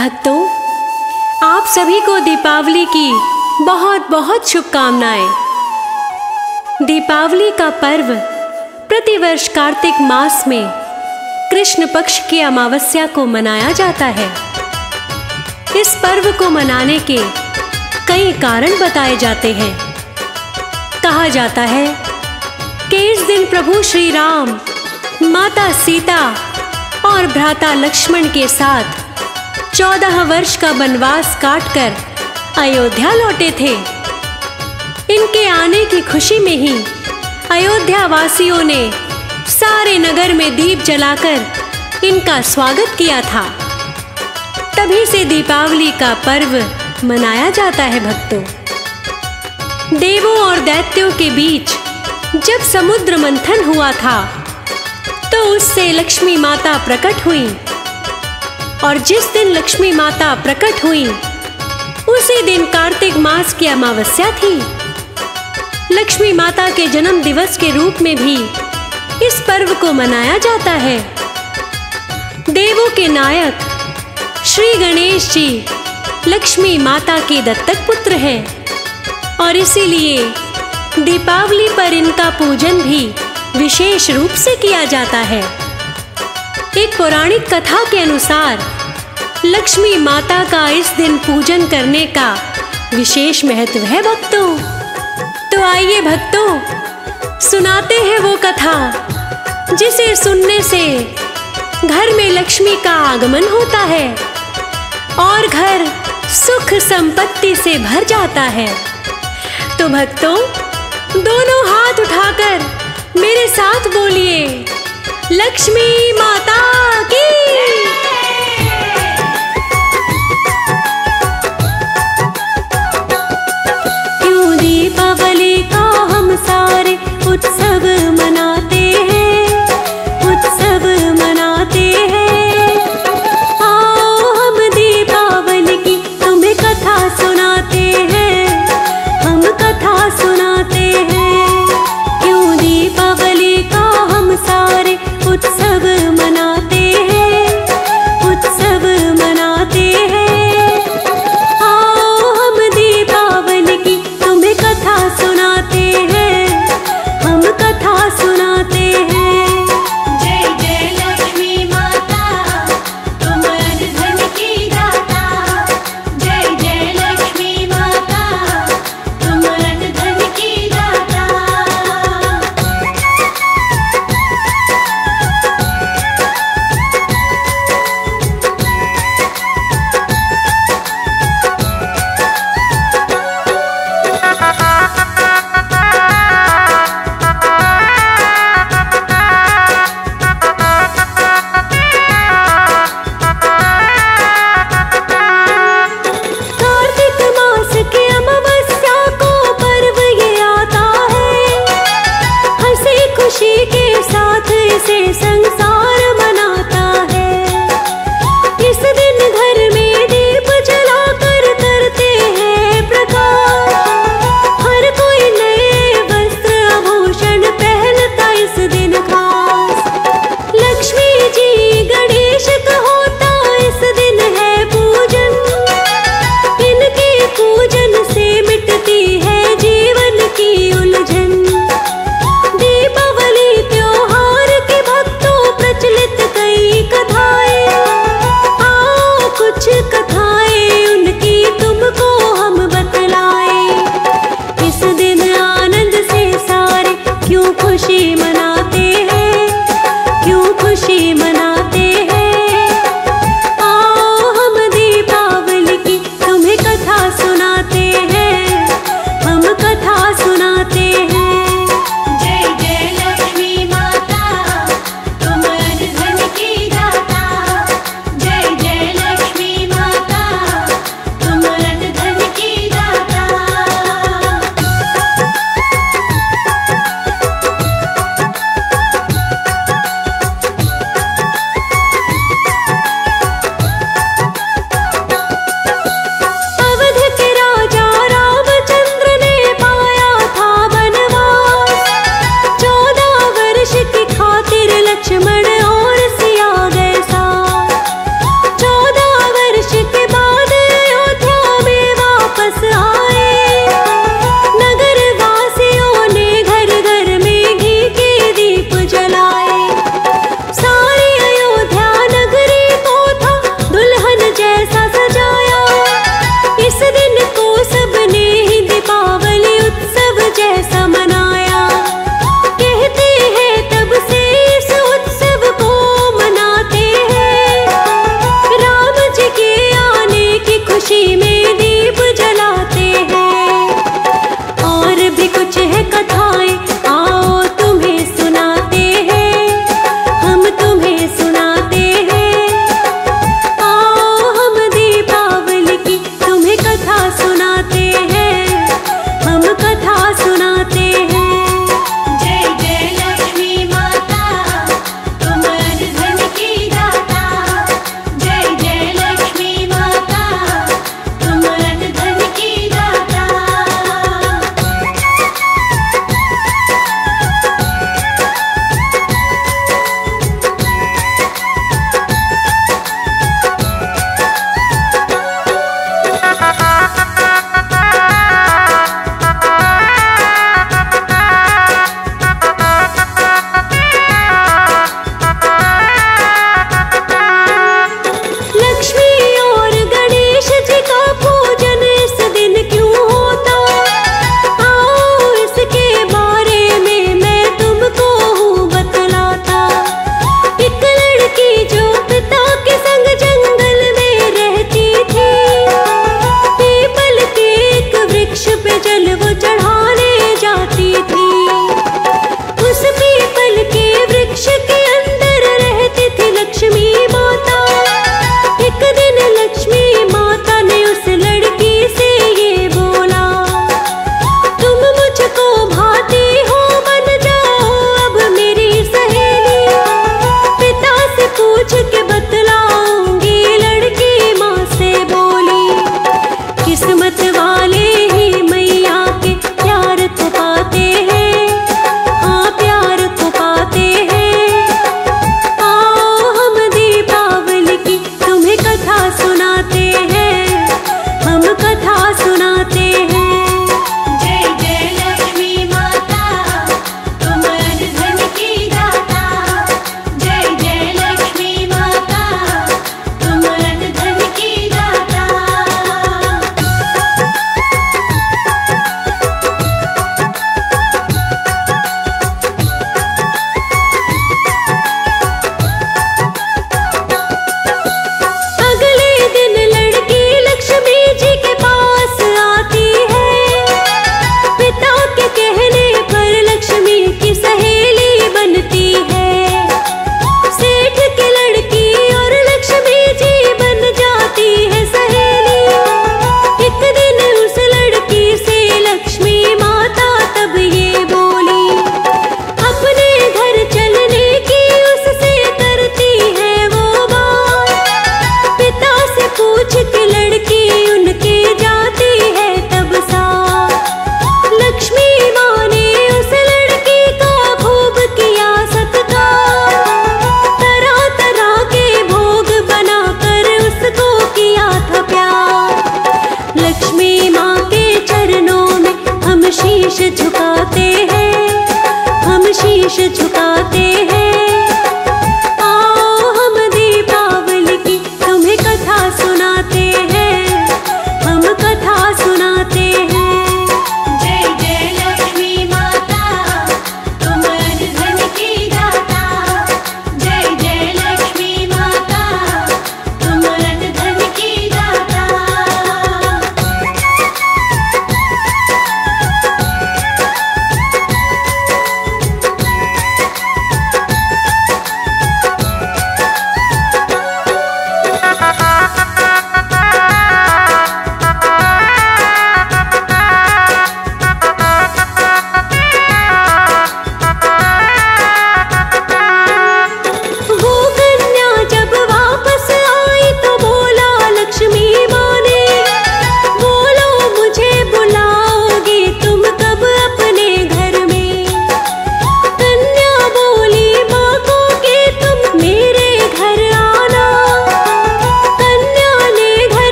भक्तों, आप सभी को दीपावली की बहुत बहुत शुभकामनाएं। दीपावली का पर्व प्रतिवर्ष कार्तिक मास में कृष्ण पक्ष की अमावस्या को मनाया जाता है। इस पर्व को मनाने के कई कारण बताए जाते हैं। कहा जाता है कि इस दिन प्रभु श्री राम माता सीता और भ्राता लक्ष्मण के साथ 14 वर्ष का वनवास काटकर अयोध्या लौटे थे। इनके आने की खुशी में ही अयोध्या वासियों ने सारे नगर में दीप जलाकर इनका स्वागत किया था। तभी से दीपावली का पर्व मनाया जाता है। भक्तों, देवों और दैत्यों के बीच जब समुद्र मंथन हुआ था तो उससे लक्ष्मी माता प्रकट हुई, और जिस दिन लक्ष्मी माता प्रकट हुई उसी दिन कार्तिक मास की अमावस्या थी। लक्ष्मी माता के जन्म दिवस के रूप में भी इस पर्व को मनाया जाता है। देवों के नायक श्री गणेश जी लक्ष्मी माता के दत्तक पुत्र हैं, और इसीलिए दीपावली पर इनका पूजन भी विशेष रूप से किया जाता है। एक पौराणिक कथा के अनुसार लक्ष्मी माता का इस दिन पूजन करने का विशेष महत्व है। भक्तों, तो आइए भक्तों, सुनाते हैं वो कथा जिसे सुनने से घर में लक्ष्मी का आगमन होता है और घर सुख संपत्ति से भर जाता है। तो भक्तों, दोनों हाथ उठाकर मेरे साथ बोलिए, लक्ष्मी माता की। क्यों दीपावली का हम सारे उत्सव मनाते हैं, उत्सव मनाते हैं। आओ हम दीपावली की तुम्हें कथा सुनाते हैं, हम कथा सुनाते हैं। क्यों दीपावली का हम सारे उत्सव मनाते हैं, शीश झुकाते हैं। आओ हम दीपावली की तुम्हें कथा सुनाते हैं, हम कथा सुनाते हैं। जय जय लक्ष्मी माता, तुम अन्न धन की दाता। जय जय लक्ष्मी माता, तुम अन्न धन की दाता।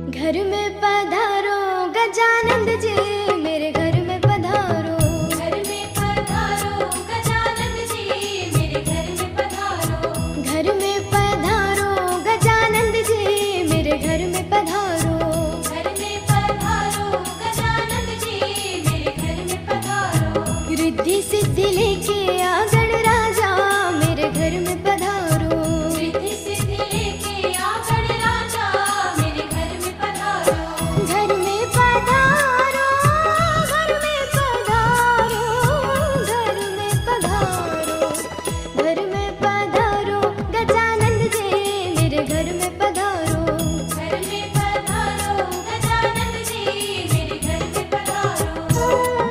घर में पधारो गजानंद जी, मेरे घर में पधारो। घर में पधारो गजानन जी, मेरे घर में पधारो। घर में पधारो गजानंद जी, मेरे घर में पधारो। घर में पधारो गजानन जी, मेरे घर में पधारो। रिद्धि सिद्धि लेके आ गणराजा, मेरे घर में पधारो। रिद्धि सिद्धि लेके आ गणराजा, मेरे घर में पधारो। घर में पधारो, घर में पधारो, घर में पधारो। घर में पधारो गजानंद जी, मेरे घर में पधारो। घर में पधारो गजानन जी, मेरे घर में पधारो।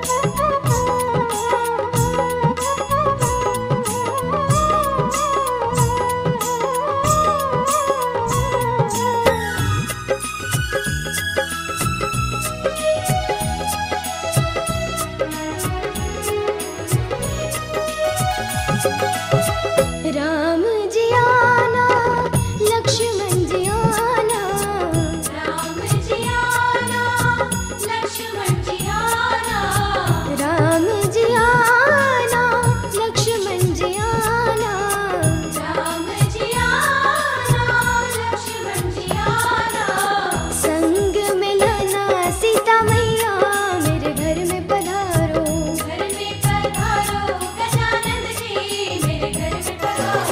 राम जी आना, लक्ष्मण जी आना। राम जी आना, लक्ष्मण जी आना। राम जी आना, लक्ष्मण जी आना। राम जी आना, लक्ष्मण जी आना। संग मिलना सीता मैया, मेरे घर में पधारो। घर में पधारो गजानन जी, मेरे घर में पधारो।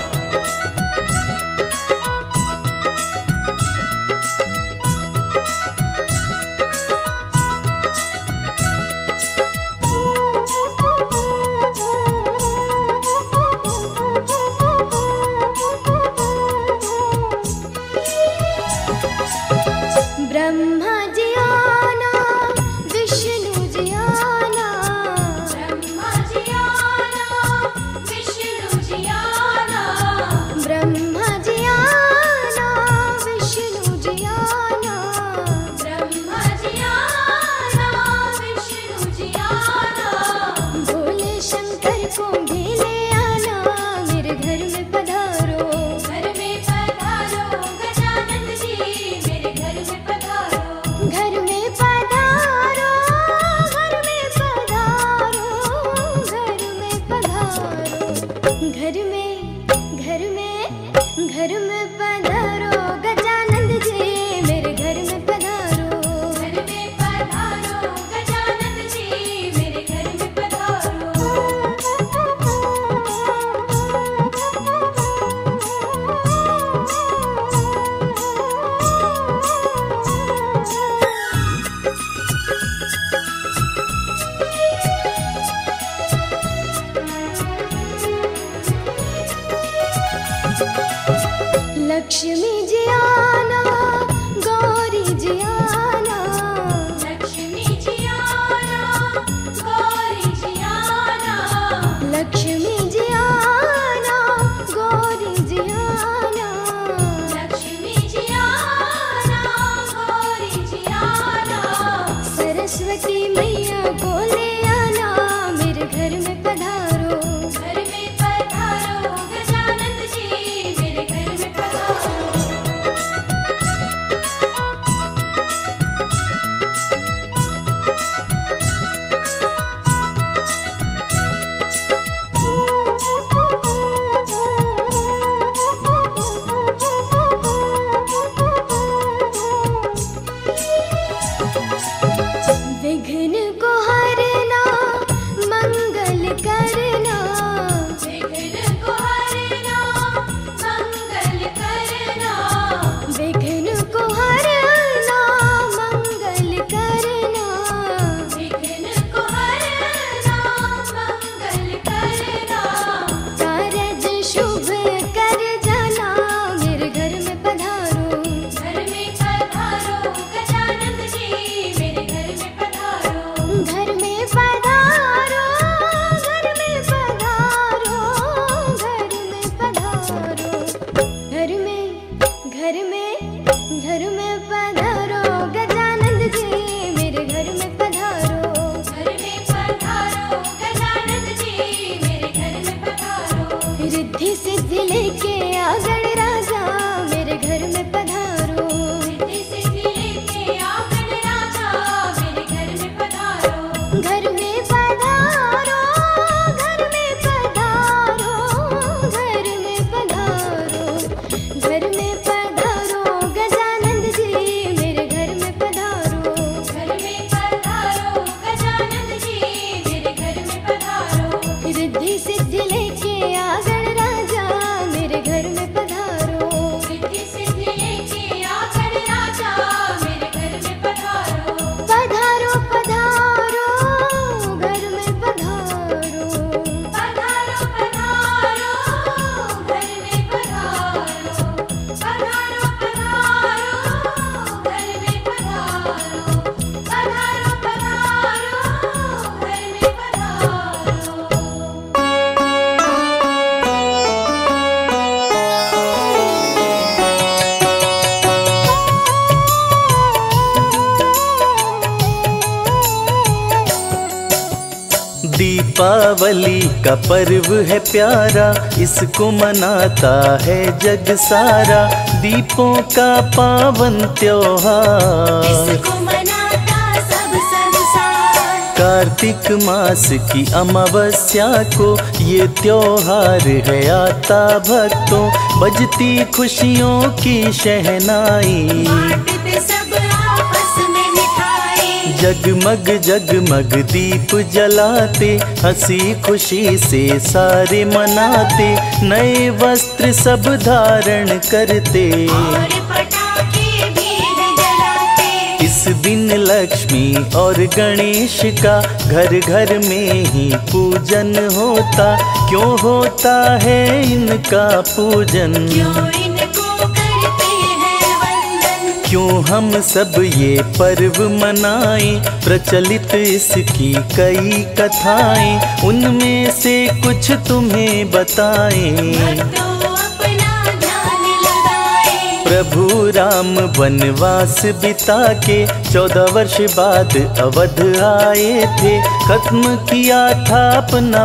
ब्रह्मा जी आना, विष्णु जी आना। ब्रह्मा जी आना, विष्णु जी आना। ब्रह्मा जी आना, विष्णु जी आना। ब्रह्मा जी आना, विष्णु जी आना। भोले शंकर को भी ले आना, मेरे घर में पधारो। घर में पधारो गजानन जी, मेरे घर में पधारो। दीपावली का पर्व है प्यारा, इसको मनाता है जग सारा। दीपों का पावन त्योहार, इसको मनाता सब संसार। कार्तिक मास की अमावस्या को ये त्योहार है आता भक्तों। बजती खुशियों की शहनाई, बांटते सब आपस में मिठाई। जगमग जगमग दीप जलाते, हंसी खुशी से सारे मनाते। नए वस्त्र सब धारण करते, और पटाखे भी है जलाते। इस दिन लक्ष्मी और गणेश का घर घर में ही पूजन होता। क्यों होता है इनका पूजन, क्यों इनको करते हैं वंदन। क्यों हम सब ये पर्व मनाएं। प्रचलित इसकी कई कथाएं, उनमें से कुछ तुम्हें बताएं। तो अपना ध्यान लगाए। प्रभु राम वनवास बिता के 14 वर्ष बाद अवध आए थे। खत्म किया था अपना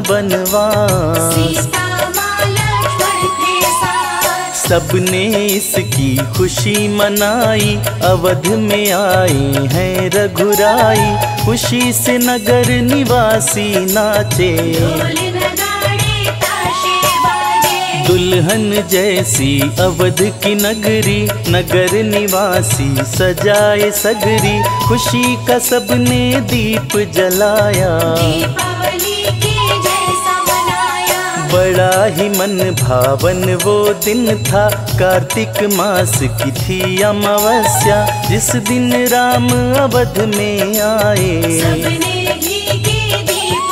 वनवास, सीता माँ लक्ष्मण थे साथ। सबने इसकी खुशी मनाई। अवध में आई हैं रघुराई, खुशी से नगर निवासी नाचे। ढोल नगाड़े ताशे बाजे। दुल्हन जैसी अवध की नगरी, नगर निवासी सजाए सगरी। खुशी का सबने दीप जलाया, दीपावली के जैसा मनाया। बड़ा ही मन भावन वो दिन था। कार्तिक मास की थी अमावस्या, जिस दिन राम अवध में आए। सबने घी के दीप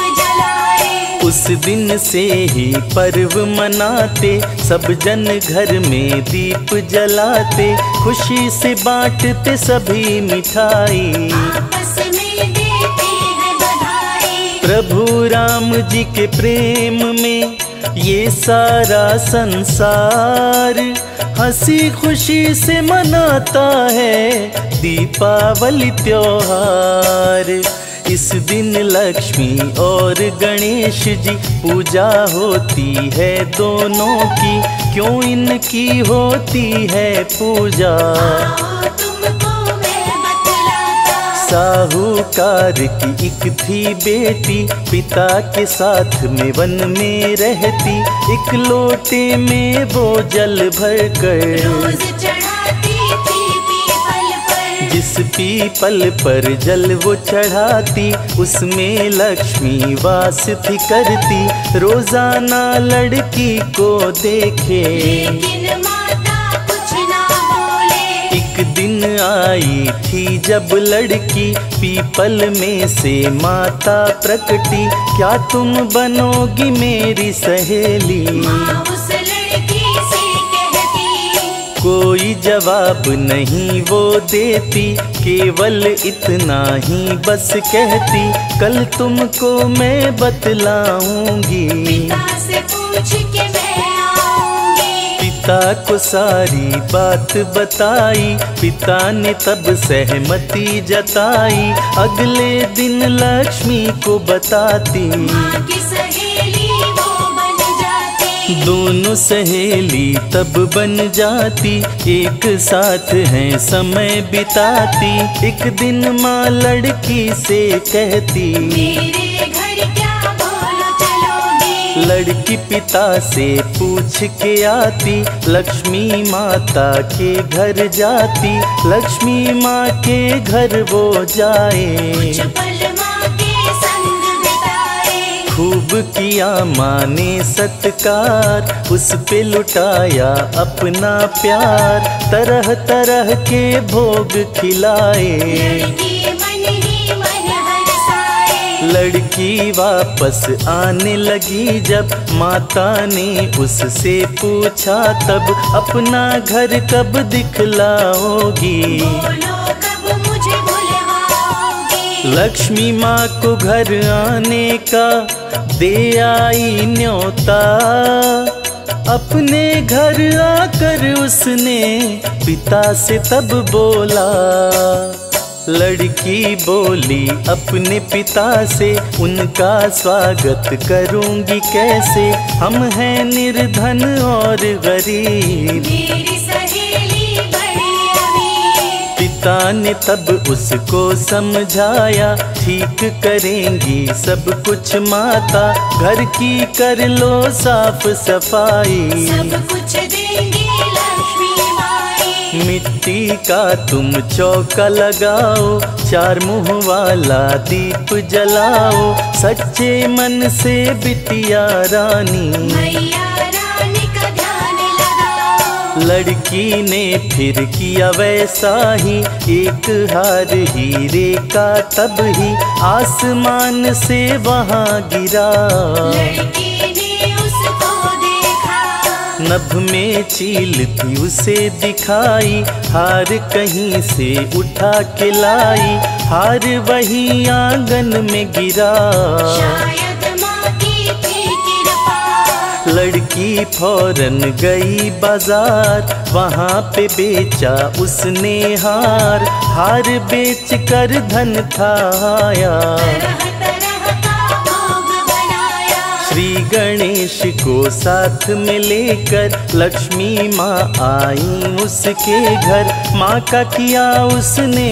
जलाए। उस दिन से ही पर्व मनाते, सब जन घर में दीप जलाते। खुशी से बांटते सभी मिठाई, आपस में देते हैं बधाई। प्रभु राम जी के प्रेम में ये सारा संसार हंसी खुशी से मनाता है दीपावली त्योहार। इस दिन लक्ष्मी और गणेश जी पूजा होती है दोनों की। क्यों इनकी होती है पूजा, आओ तुमको मैं बतलाता। साहूकार की एक थी बेटी, पिता के साथ में वन में रहती। एक लोटे में वो जल भर कर रोज चढ़ाती थी पीपल पर। जिस पीपल पर जल वो चढ़ाती, उसमें लक्ष्मी वास थी करती। रोजाना लड़की को देखे, लेकिन माता कुछ ना बोले। एक दिन आई थी जब लड़की, पीपल में से माता प्रकटी। क्या तुम बनोगी मेरी सहेली, माँ उस लड़की से कहती। कोई जवाब नहीं वो देती, केवल इतना ही बस कहती। कल तुमको मैं बतलाऊंगी, पिता से पूछ के मैं आऊंगी। पिता को सारी बात बताई। पिता ने तब सहमति जताई। अगले दिन लक्ष्मी को बताती, माँ की सहेली वो बन जाती। दोनों सहेली तब बन जाती। एक साथ हैं समय बिताती। एक दिन माँ लड़की से कहती, मेरे घर क्या बोलो चलोगी। लड़की पिता से पूछ के आती। लक्ष्मी माता के घर जाती। लक्ष्मी माँ के घर वो जाए, कुछ पल माँ के संग बिताए। खूब किया माँ ने सत्कार, उस पे लुटाया अपना प्यार। तरह तरह के भोग खिलाए, लड़की मन ही मन हरसाए। लड़की वापस आने लगी जब, माता ने उससे पूछा तब। अपना घर कब दिखलाओगी, बोलो कब मुझे बुलवाओगी। लक्ष्मी माँ को घर आने का दे आई न्योता। अपने घर आकर उसने पिता से तब बोला, लड़की बोली अपने पिता से, उनका स्वागत करूंगी कैसे, हम हैं निर्धन और गरीब। मेरी सहेली बड़ी अमीर। पिता ने तब उसको समझाया, ठीक करेंगी सब कुछ माता, घर की कर लो साफ सफाई। सब कुछ देंगी लक्ष्मी माई। मिट्टी का तुम चौका लगाओ, चार मुंह वाला दीप जलाओ, सच्चे मन से बिटिया रानी। मैया रानी का ध्यान लगाओ। लड़की ने फिर किया वैसा ही, एक हार हीरे का तब ही आसमान से वहां गिरा। लड़की ने उसको देखा। नभ में चील थी उसे दिखाई, हार कहीं से उठा के लाई, हार वही आंगन में गिरा। शायद माँ की थी कृपा। लड़की फौरन गई बाजार, वहाँ पे बेचा उसने हार, हार बेच कर धन था आया। तरह तरह का भोग बनाया। श्री गणेश को साथ में लेकर लक्ष्मी माँ आई उसके घर, माँ का किया उसने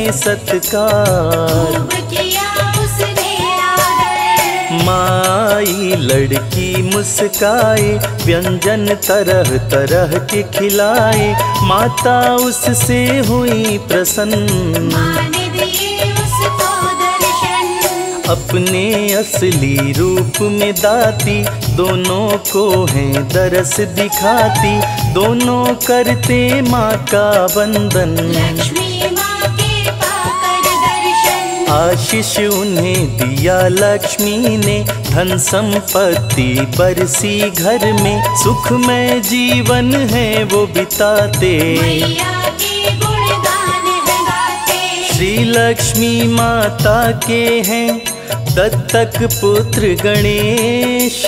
सत्कार। खूब किया उसने आदर। माई लड़की मुस्काए, व्यंजन तरह तरह के खिलाए, माता उससे हुई प्रसन्न। माँ ने दिए उसको दर्शन। अपने असली रूप में दाती, दोनों को है दरस दिखाती, दोनों करते माँ का वंदन। लक्ष्मी माँ के पाकर दर्शन। आशीष उन्हें दिया लक्ष्मी ने, धन संपत्ति बरसी घर में, सुखमय जीवन है वो बिताते। मैया के गुणगान है गाते। श्री लक्ष्मी माता के हैं दत्तक पुत्र गणेश,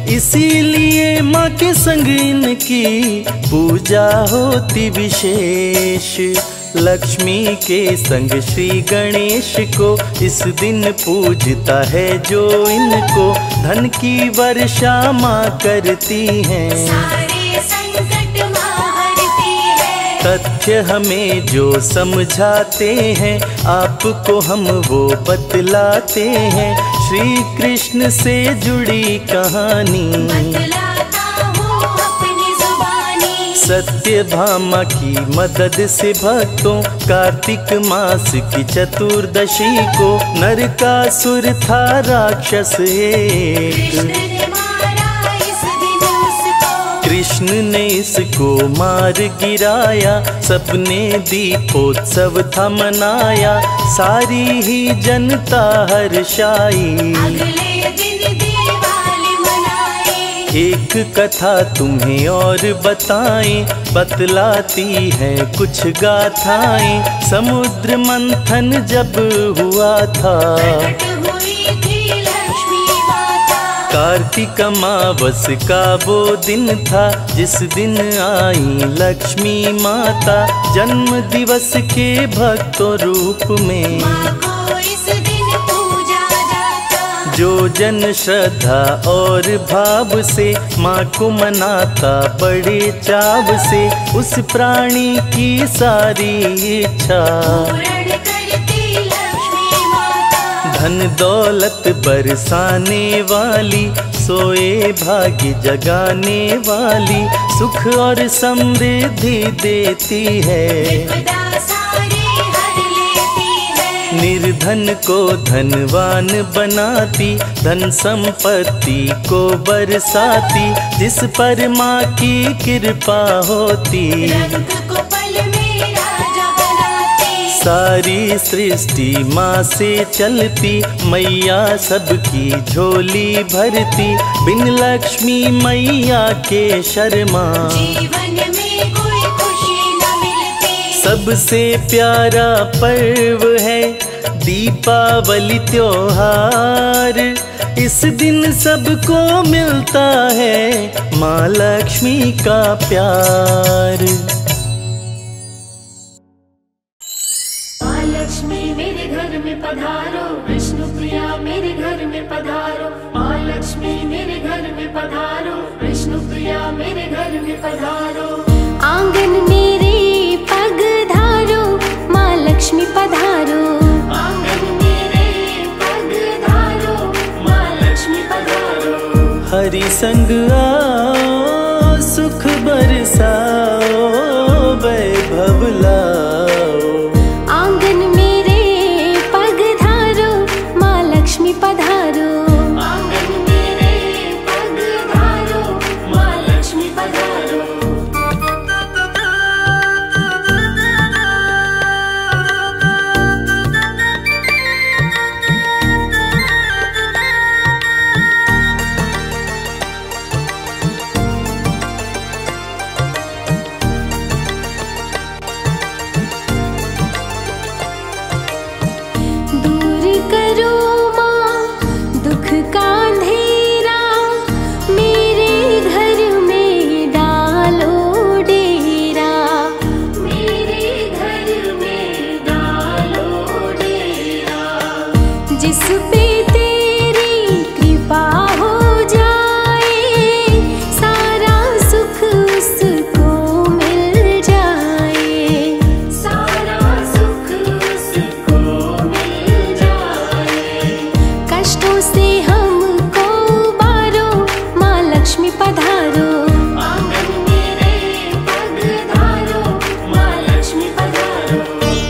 इसीलिए माँ के संग इनकी पूजा होती विशेष। लक्ष्मी के संग श्री गणेश को इस दिन पूजता है जो इनको, धन की वर्षा माँ करती हैं। सारे संकट माँ हरती है। तथ्य हमें जो समझाते हैं, आपको हम वो बतलाते हैं, श्री कृष्ण से जुड़ी कहानी। बतलाता हूँ अपनी जुबानी। सत्यभामा की मदद से भक्तों, कार्तिक मास की चतुर्दशी को, नरकासुर था राक्षस एक। कृष्ण ने मारा इस दिन उसको। कृष्ण ने इसको मार गिराया, सबने दीपोत्सव था मनाया, सारी ही जनता हर्षाई। अगले दिन दिवाली मनाई। एक कथा तुम्हें और बताएं, बतलाती है कुछ गाथाएं। समुद्र मंथन जब हुआ था, प्रकट हुई थी लक्ष्मी माता। कार्तिक अमावस का वो दिन था, जिस दिन आई लक्ष्मी माता, जन्म दिवस के भक्तों रूप में। माँ को इस दिन पूजा जाता। जो जन श्रद्धा और भाव से माँ को मनाता बड़े चाव से, उस प्राणी की सारी इच्छा पूर्ण करती लक्ष्मी माता। धन दौलत बरसाने वाली, सोए भाग्य जगाने वाली, सुख और समृद्धि देती है। विपदा सारी हर लेती है। निर्धन को धनवान बनाती, धन संपत्ति को बरसाती, जिस पर माँ की कृपा होती। रंग को पल में राजा बनाती। सारी सृष्टि माँ से चलती, मैया सबकी झोली भरती, बिन लक्ष्मी मैया के शर्मा जीवन में कोई खुशी न मिलती। सबसे प्यारा पर्व है दीपावली त्योहार, इस दिन सबको मिलता है माँ लक्ष्मी का प्यार। माँ लक्ष्मी मेरे घर में पधारो, विष्णु प्रिया मेरे घर में पधारो। माँ लक्ष्मी मेरे घर में पधारो, विष्णु प्रिया मेरे घर में पधारो। आंगन मेरे पग धारो, माँ लक्ष्मी पधारो। आंगन मेरे पग धारो, माँ लक्ष्मी पधारो। हरि संग आओ, सुख बरसाओ, वैभव लाओ। आंगन मेरे पग धारो, माँ लक्ष्मी पधारो। आंगन मेरे पग धारो, माँ लक्ष्मी पधारो। दूर करो माँ दुख का अंधेरा, मेरे घर में डालो डेरा। मेरे घर में डालो डेरा। जिस पे तेरी कृपा हो जाए, सारा सुख उसको मिल जाए। सारा सुख उसको मिल जाए। कष्टों से हमको उबारो, माँ लक्ष्मी पधारो। आंगन मेरे पग धारो, माँ लक्ष्मी पधारो।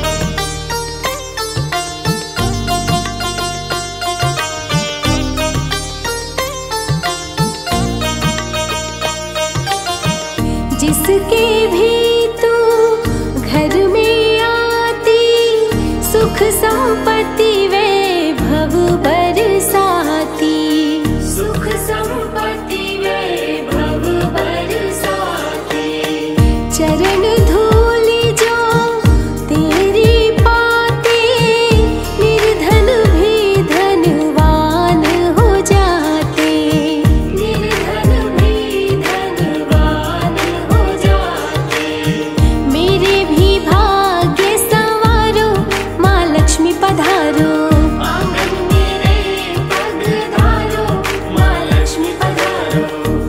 जिसके भी तू घर में आती, सुख संपत्ति वैभव बरसाती। सुख संपत्ति वैभव बरसाती। चरण धूल जो तेरी पाते, निर्धन भी धनवान हो जाते। निर्धन भी धनवान हो जाते। मेरे भी भाग्य संवारो, माँ लक्ष्मी पधारो। आंगन मेरे पग धारो, माँ लक्ष्मी पधारो।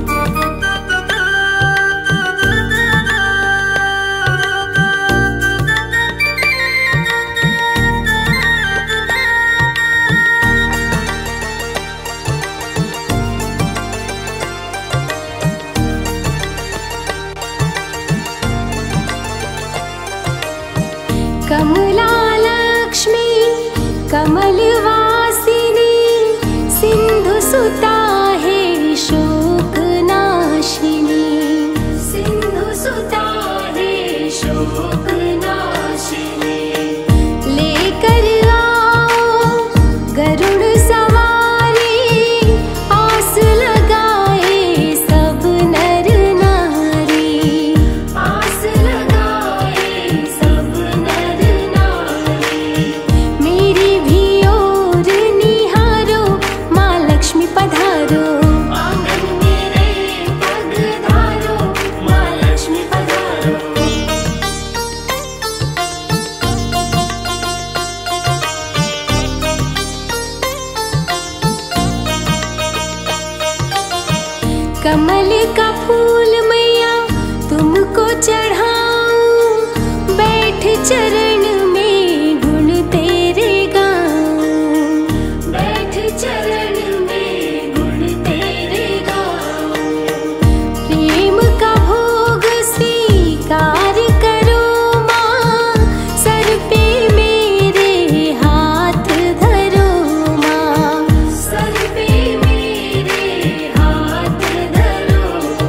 कमला लक्ष्मी कमलवासिनी, सिंधु सुता है शोक नाशिनी। सिंधु सुता है शोक नाशिनी। लेकर आओ गरुड़ सवारी, आस लगाए सब नर नारी। आस लगाए सब नर नारी। मेरी भी ओर निहारो, माँ लक्ष्मी पधारो। आंगन मेरे पग धारो, माँ लक्ष्मी पधारो। कमल का फूल मैया तुमको चढ़ाऊं, बैठ चरण में गुण तेरे गाऊं। बैठ चरण में गुण तेरे गाऊं। प्रेम का भोग स्वीकार करो माँ, सर पे मेरे हाथ धरो माँ। सर पे मेरे हाथ धरो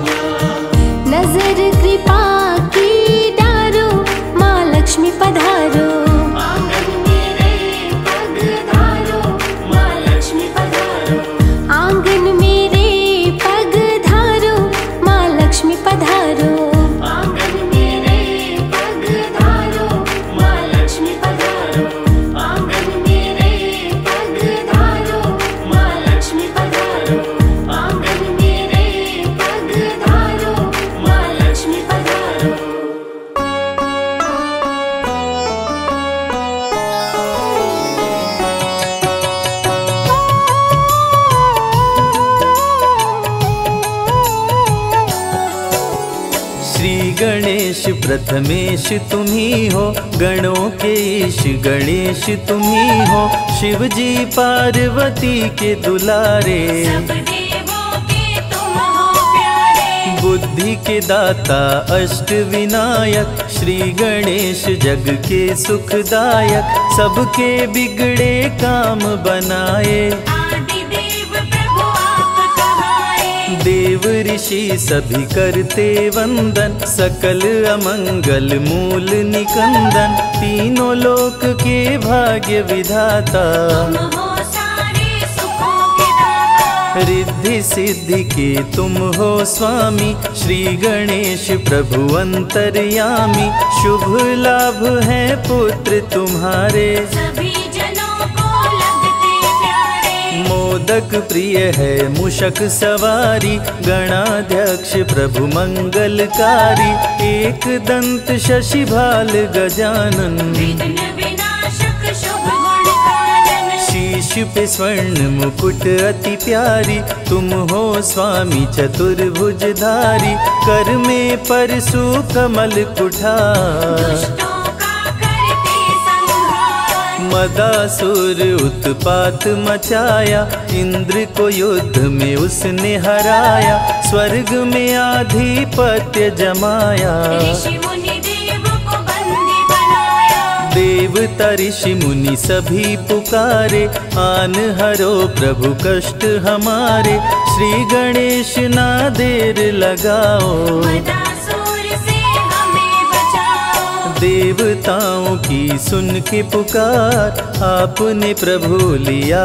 गणेश प्रथमेश तुम्ही हो, गणों के ईश गणेश तुम्ही हो। शिव जी पार्वती के दुलारे, सब देवों के तुम हो प्यारे। बुद्धि के दाता अष्ट विनायक, श्री गणेश जग के सुखदायक। सबके बिगड़े काम बनाए, आदि देव प्रभु आप कहाए। देव ऋषि सभी करते वंदन, सकल अमंगल मूल निकंदन। तीनों लोक के भाग्य विधाता, तुम हो सारे सुखों के दाता। रिद्धि सिद्धि के तुम हो स्वामी, श्री गणेश प्रभु अंतर्यामी। शुभ लाभ है पुत्र तुम्हारे, सभी जनों को लगते प्यारे। मोदक प्रिय है मूषक सवारी, गणाध्यक्ष प्रभु मंगलकारी। एक दंत शशि भाल गजानन, विघ्न विनाशक शुभ गुण कानन। शीश पे स्वर्ण मुकुट अति प्यारी, तुम हो स्वामी चतुर्भुजधारी। कर में परशु कमल कुठार, दुष्टों का करते संहार। मदासुर उत्पात मचाया, इंद्र को युद्ध में उसने हराया। स्वर्ग में आधिपत्य जमाया, ऋषि मुनि देव को बंदी बनाया। देवता ऋषि मुनि सभी पुकारे। आन हरो प्रभु कष्ट हमारे, श्री गणेश ना देर लगाओ। मदासुर से हमें बचाओ। देवताओं की सुन के पुकार, आपने प्रभु लिया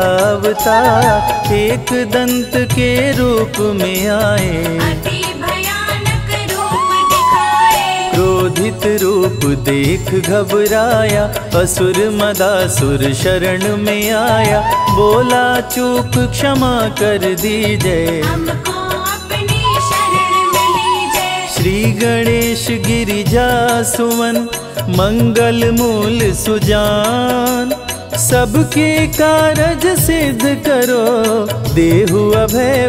अवतार। एक दंत के रूप में आए, अति भयानक रूप दिखाए। क्रोधित रूप देख घबराया। असुर मदासुर शरण में आया, बोला चूक क्षमा कर दीजिए। हमको अपनी शरण में लीजिए। श्री गणेश गिरिजा सुवन, मंगल मूल सुजान। सबके कारज सिद्ध करो, देहु अभय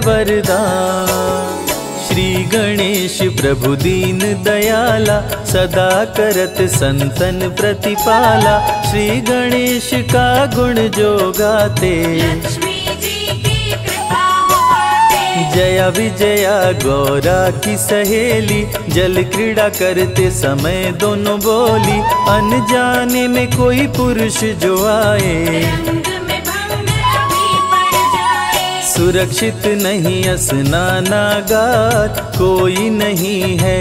वरदान। श्री गणेश प्रभु दीन दयाला, सदा करत संतन प्रतिपाला। श्री गणेश का गुण जो गाते, लक्ष्मी जी की कृपा हो पाते। जया विजया गौरा की सहेली, जल क्रीड़ा करते समय दोनों बोली। अनजाने में कोई पुरुष जो आए, रंग में भंग अभी पड़ जाए। सुरक्षित नहीं स्नानागार, कोई नहीं है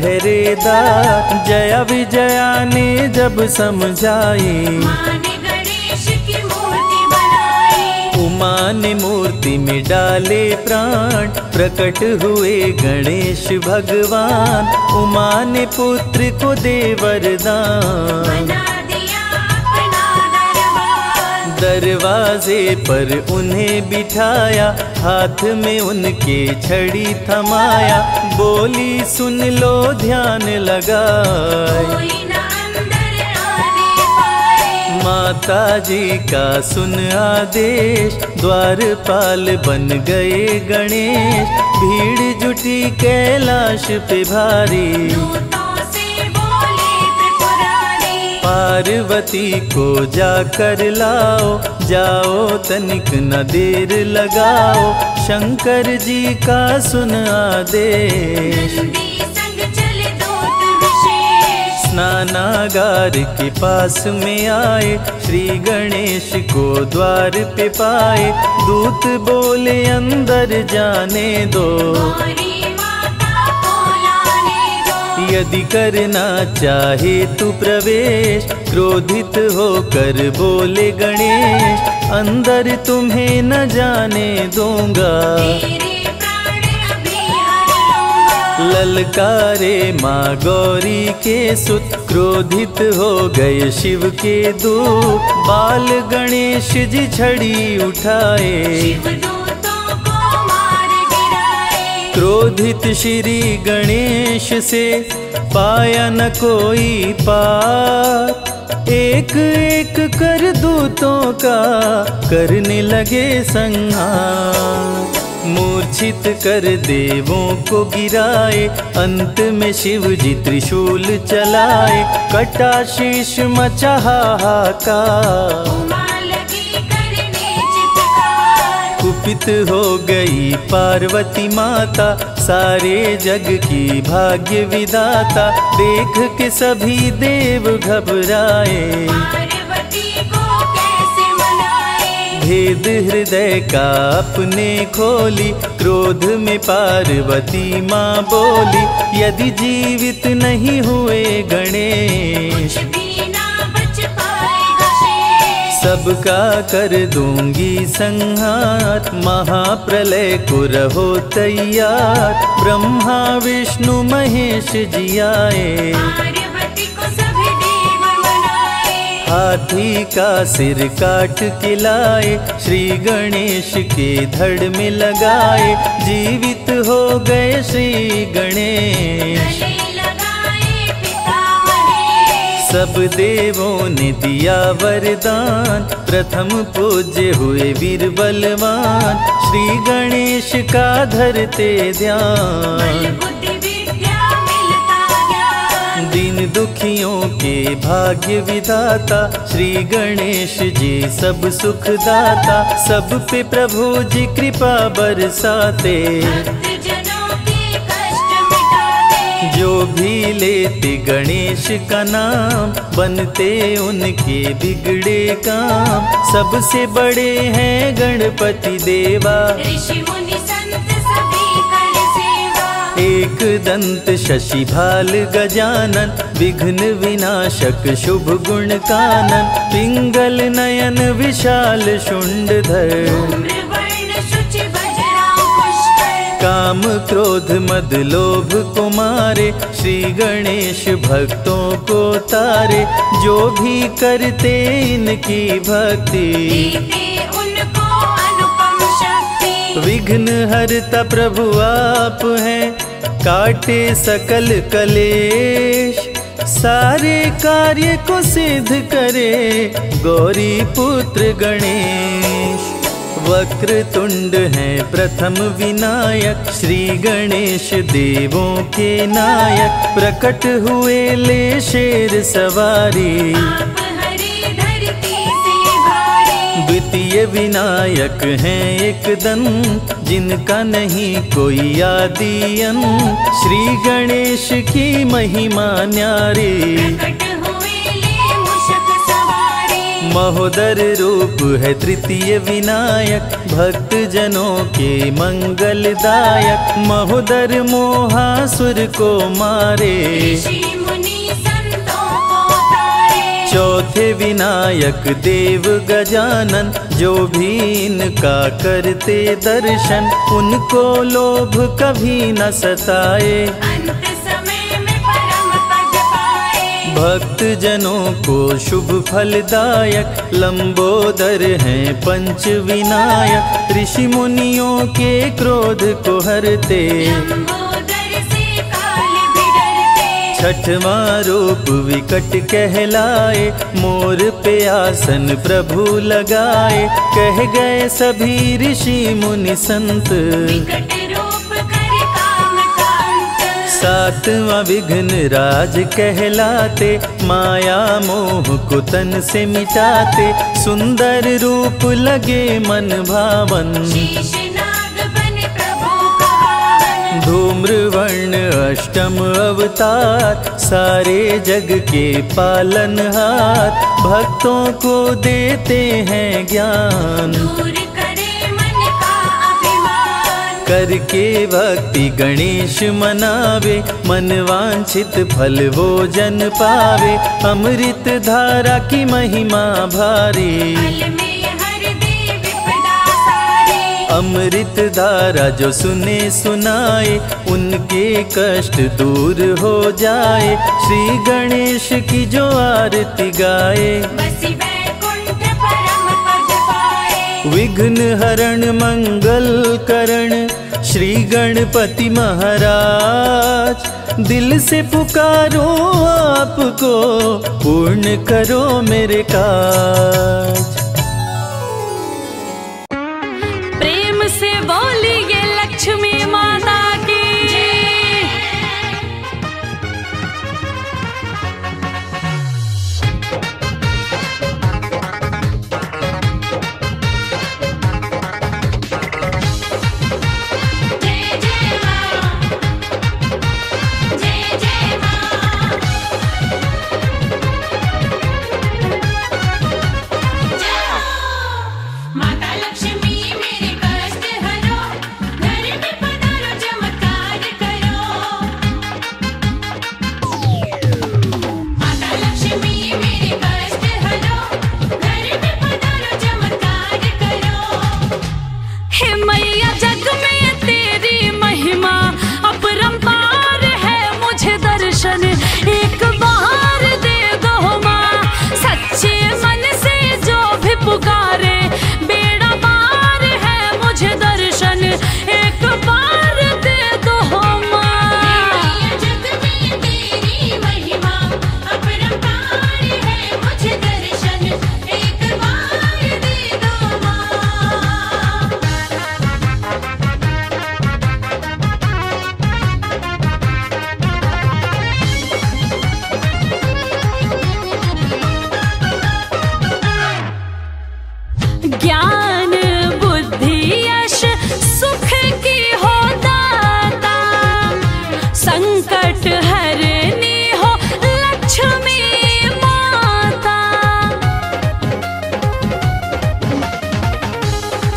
पहरेदार। जया विजया ने जब समझाई, माँ ने गणेश की मूर्ति बनाई। उमा ने मूर्ति में डाले प्राण, प्रकट हुए गणेश भगवान। उमा ने पुत्र को दे वरदान, बना दिया अपना दरबार। दरवाजे पर उन्हें बिठाया, हाथ में उनके छड़ी थमाया। बोली सुन लो ध्यान लगाए, कोई न अंदर आने पाए। माता जी का सुन आदेश, द्वारपाल बन गए गणेश। भीड़ जुटी कैलाश पे भारी, दूतों से बोले त्रिपुरारी। पार्वती को जाकर लाओ, जाओ तनिक न देर लगाओ। शंकर जी का सुन आदेश, नंदी संग चले दूत विशेष। स्नानागार के पास में आए, श्री गणेश को द्वार पे पाए। दूत बोले अंदर जाने दो, गौरी माता को लाने दो। यदि करना चाहे तू प्रवेश। क्रोधित होकर बोले गणेश, अंदर तुम्हें न जाने दूंगा। तेरे प्राण अभी हर लूंगा। ललकारे माँ गौरी के सुत, क्रोधित हो गए शिव के दूत। बाल गणेश जी छड़ी उठाए, शिव दूतों को मार गिराए। क्रोधित श्री गणेश से पाया न कोई पार। एक एक कर दूतों का करने लगे संहार। मूर्छित कर देवों को गिराए, अंत में शिव जी त्रिशूल चलाए, कटा शीश मचा हाहाकार। उमा लगी करने चित्कार, कुपित हो गई पार्वती माता, सारे जग की भाग्य विधाता, देख के सभी देव घबराए। पार्वती को कैसे मनाए, भेद हृदय का अपने खोली, क्रोध में पार्वती माँ बोली, यदि जीवित नहीं हुए गणेश, कुछ भी ना बच पाएगा शेष। सबका कर दूंगी संहार, महाप्रलय को रहो तैयार। ब्रह्मा विष्णु महेश जी आए, पार्वती को सभी देव मनाए। हाथी का सिर काट के लाए, श्री गणेश के धड़ में लगाए, जीवित हो गए श्री गणेश। गले लगाए पिता महेश, सब देवों ने दिया वरदान, प्रथम पूज्य हुए वीर बलवान, श्री गणेश का धरते ध्यान। बुद्धि विद्या मिलता ज्ञान, दीन दुखियों के भाग्य विधाता, श्री गणेश जी सब सुख दाता, सब पे प्रभु जी कृपा बरसाते। भक्तजनों के कष्ट मिटाते, जो भी लेते गणेश का नाम, बनते उनके बिगड़े काम। सबसे बड़े हैं गणपति देवा, ऋषि मुनि संत सभी कर सेवा। एक दंत शशि भाल गजानन, विघ्न विनाशक शुभ गुण कानन, पिंगल नयन विशाल शुंडधर। धूम्रवर्ण शुचि वज्रांकुश पुष्कर, काम क्रोध मद लोभ को मारे, श्री गणेश भक्तों को तारे। जो भी करते इनकी भक्ति, देते उनको अनुपम शक्ति। विघ्न हरता प्रभु आप हैं, काटे सकल कलेश, सारे कार्य को सिद्ध करे गौरी पुत्र गणेश। वक्रतुंड हैं प्रथम विनायक, श्री गणेश देवों के नायक। प्रकट हुए ले शेर सवारी, आप हरे धरती से भारी। द्वितीय विनायक हैं एक दंत, जिनका नहीं कोई आदि अंत। श्री गणेश की महिमा न्यारी, प्रकट हुए ले मूषक सवारी। महोदर रूप है तृतीय विनायक, भक्त जनों के मंगलदायक। महोदर मोहासुर को मारे, ऋषि मुनि संतों को तारे। चौथे विनायक देव गजानन, जो भी इनका करते दर्शन, उनको लोभ कभी न सताए। अंत समय में परम पद पाए, भक्त जनों को शुभ फलदायक। लंबोदर हैं पंच विनायक, ऋषि मुनियों के क्रोध को हरते। लंबोदर से काल भी डरते। छठवां रूप विकट कहलाए, मोर पे आसन प्रभु लगाए। कह गए सभी ऋषि मुनि संत, विकट रूप कर काम का अंत। सातवां विघ्न राज कहलाते, माया मोह को तन से मिटाते। सुंदर रूप लगे मन भावन, शेषनाग बने प्रभु का वाहन। धूम्रवर्ण अष्टम अवतार, सारे जग के पालनहार। भक्तों को देते हैं ज्ञान, दूर करे मन का अभिमान। करके भक्ति गणेश मनावे। मन वांछित फल वो जन पावे, अमृत धारा की महिमा भारी। फल में हर दे विपदा सारी। अमृत धारा जो सुने सुनाए, उनके कष्ट दूर हो जाए। श्री गणेश की जो आरती गाए, बसी वैकुंठ परम पद पाए। विघ्न हरण मंगल करण, श्री गणपति महाराज। दिल से पुकारो आपको, पूर्ण करो मेरे काज। प्रेम से बोलिए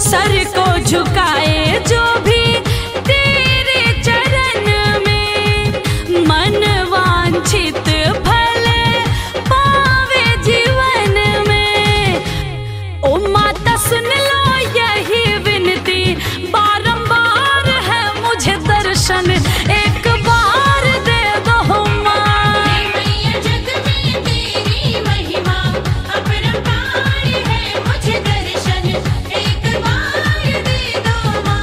सर को झुकाए जो भी तेरे चरण में, मन वांछित फल पावे जीवन में। ओ माता सुन लो यही विनती, बारंबार है मुझे दर्शन एक बार दे दो माँ। मैया जग में तेरी महिमा अपरंपार है, मुझे दर्शन एक बार दे दो माँ।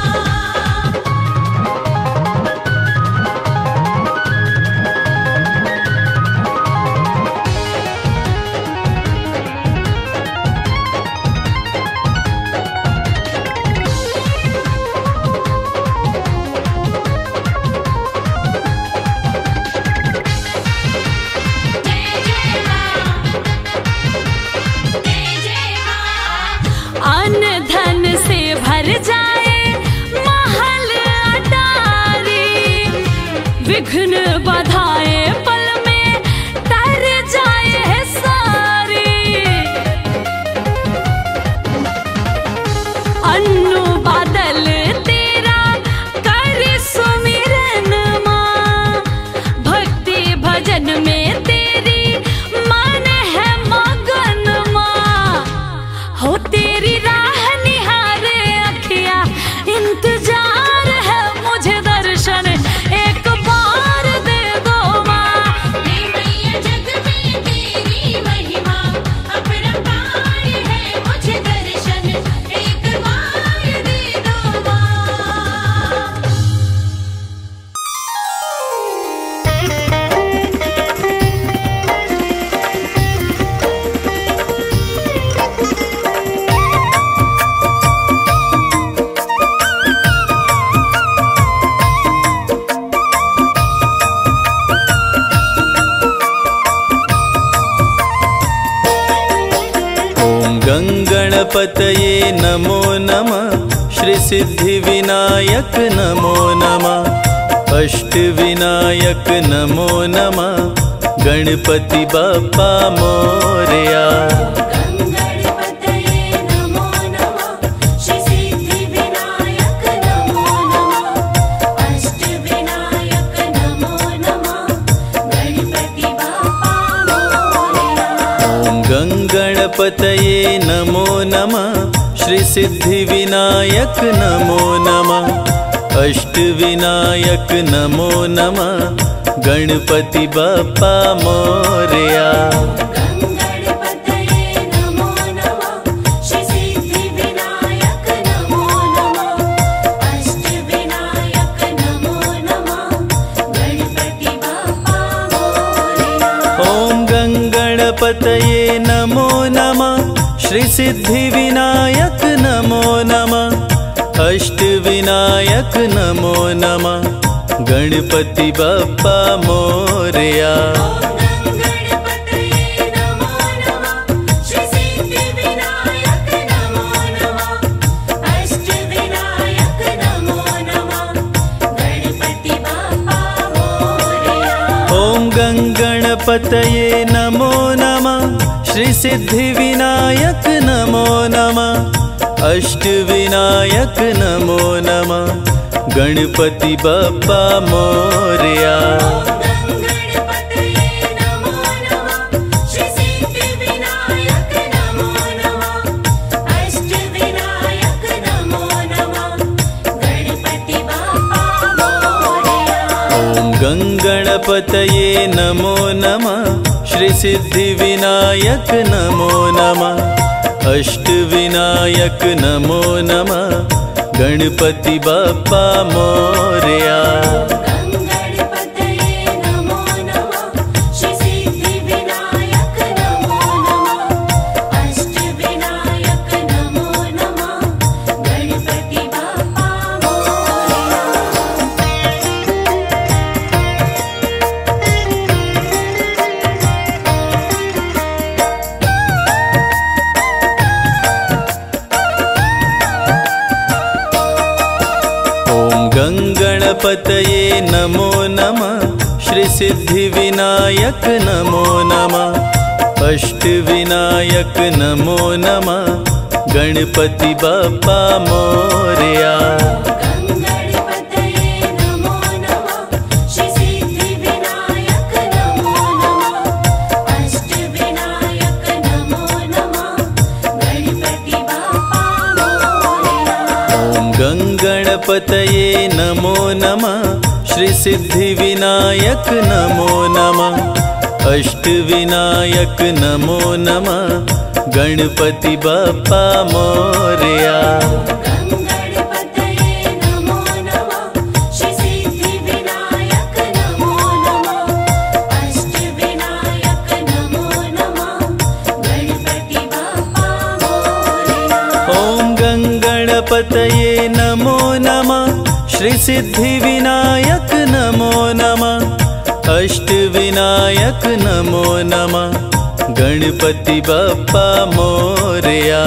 अन्न धन से भर जाए महल अटारी, विघ्न बधाए पल में तर जाए सारी। अन्नु बादल तेरा कर सुमिरन माँ, भक्ति भजन में तेरी मन है मगन माँ। हो तेरी राह निहारे अखिया, इंतजार है मुझे दर्शन एक बार दे दो माँ। मैया जग में तेरी महिमा अपरंपार है, मुझे दर्शन एक बार दे दो माँ। ओम गंगणपतये नमो नमः, श्री सिद्धि विनायक नमो नमः, अष्ट विनायक नमो नमः, गणपति बप्पा मोरया। गंगणपतये नमो नमः, श्री सिद्धि विनायक नमो नमः, अष्ट विनायक नमो नमः, गणपति बप्पा मोरया। ओम गंगणपतये नमो नमः, श्री सिद्धि विनायक नमो नमः, अष्ट विनायक नमो नमः, गणपति बप्पा मोरया। गंगणपतये नमो नमः, श्री सिद्धि विनायक नमो नमः, अष्ट विनायक नमो नमः, गणपति बप्पा मोरया। ओम गंगणपतये नमो नमः, श्री सिद्धि विनायक नमो नमः, अष्ट विनायक नमो नमः, गणपति बप्पा मोरया। गंगणपतये नमो नमः, श्री सिद्धि विनायक नमो नमः, अष्ट विनायक नमो नमः, गणपति बप्पा मोरया। ओम गंगणपतये नमो नमः, श्री सिद्धि विनायक नमो नमः, अष्ट विनायक नमो नमः, गणपति बप्पा मोरया। गंगणपतये नमो नमः, श्री सिद्धि विनायक नमो नमः, अष्ट विनायक नमो नमः, गणपति बप्पा मोरया। ओम गंगणपतये नमो नमः, श्री सिद्धि विनायक नमो नमः, अष्ट विनायक नमो नमः, गणपति बप्पा मोरया। गंगणपतये नमो नमः, श्री सिद्धि विनायक नमो नमः, अष्ट विनायक नमो नमः, गणपति बप्पा मोरया। गणपतये नमो नमः, श्री सिद्धि विनायक नमो नमः, अष्ट विनायक नमो नमः, गणपति बाप्पा मोरया। गणपतये नमो नमः, श्री सिद्धिविनायक नमो नमः, अष्टविनायक नमो नमः, गणपति बाप्पा मोरया। ॐ गणपतये नमो नमः, श्री सिद्धिविनायक नमो नमः, अष्टविनायक नमो नमः, गणपति बाप्पा मोरया। गणपतये नमो नमः, श्री सिद्धिविनायक नमो नमः, अष्टविनायक नमो नमः, गणपति बाप्पा मोरया। ॐ गणपतये नमो नमः, श्री सिद्धिविनायक नमो नमः, अष्टविनायक नमो नमः, गणपति बाप्पा मोरया।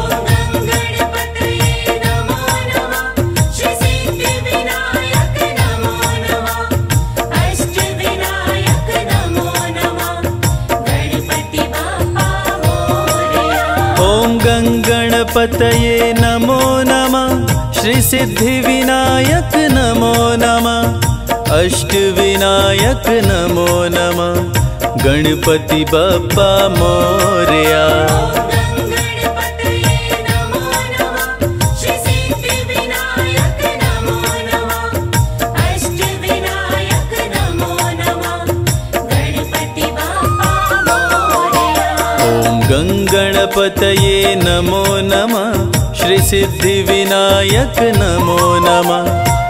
गणपतये नमो नमः, श्री सिद्धिविनायक नमो नमः, अष्टविनायक नमो नमः, गणपति बाप्पा मोरया। ॐ गणपतये नमो नमः, श्री सिद्धिविनायक नमो नमः, अष्टविनायक नमो नमः, गणपति बाप्पा मोरया। गणपतये नमो नमः, श्री सिद्धिविनायक नमो नमः, अष्टविनायक नमो नमः, गणपति बाप्पा मोरया। ॐ गणपतये नमो नमः, श्री सिद्धिविनायक नमो नमः,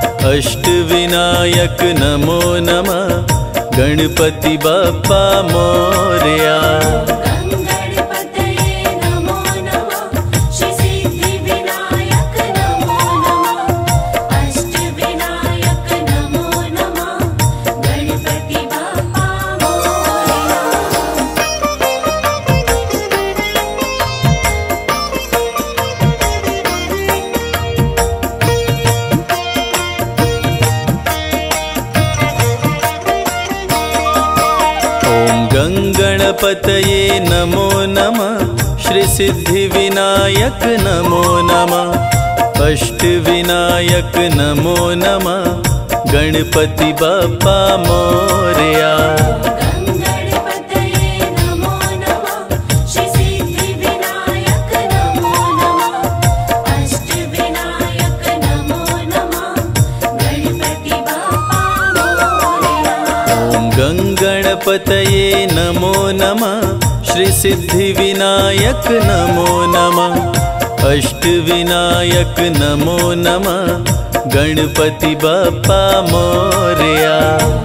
अष्टविनायक नमो नमः, गणपति बाप्पा मोरया। गणपतये नमो नमः, श्री सिद्धिविनायक नमो नमः, अष्टविनायक नमो नमः, गणपति बाप्पा मोरया। गणपतये नमो नमः, श्री सिद्धिविनायक नमो नमः, अष्टविनायक नमो नमः, गणपति बाप्पा मोरया। गणपतये नमो नमः, श्री सिद्धिविनायक नमो नमः, अष्टविनायक नमो नमः, गणपति बाप्पा मोरया। ॐ गणपतये नमो नमः, श्री सिद्धिविनायक नमो नमः, अष्टविनायक नमो नमः, गणपति बाप्पा मोरया।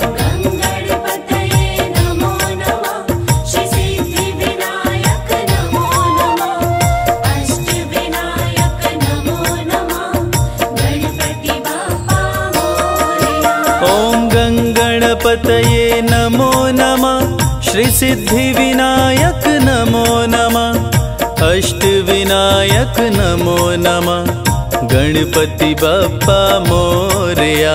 गणपतये नमो नमः, श्री सिद्धिविनायक नमो नमः, अष्टविनायक नमो नमः, गणपति बाप्पा मोरया। ॐ गणपतये नमो नमः, श्री सिद्धिविनायक नमो नमः, अष्टविनायक नमो नमः, गणपति बाप्पा मोरया।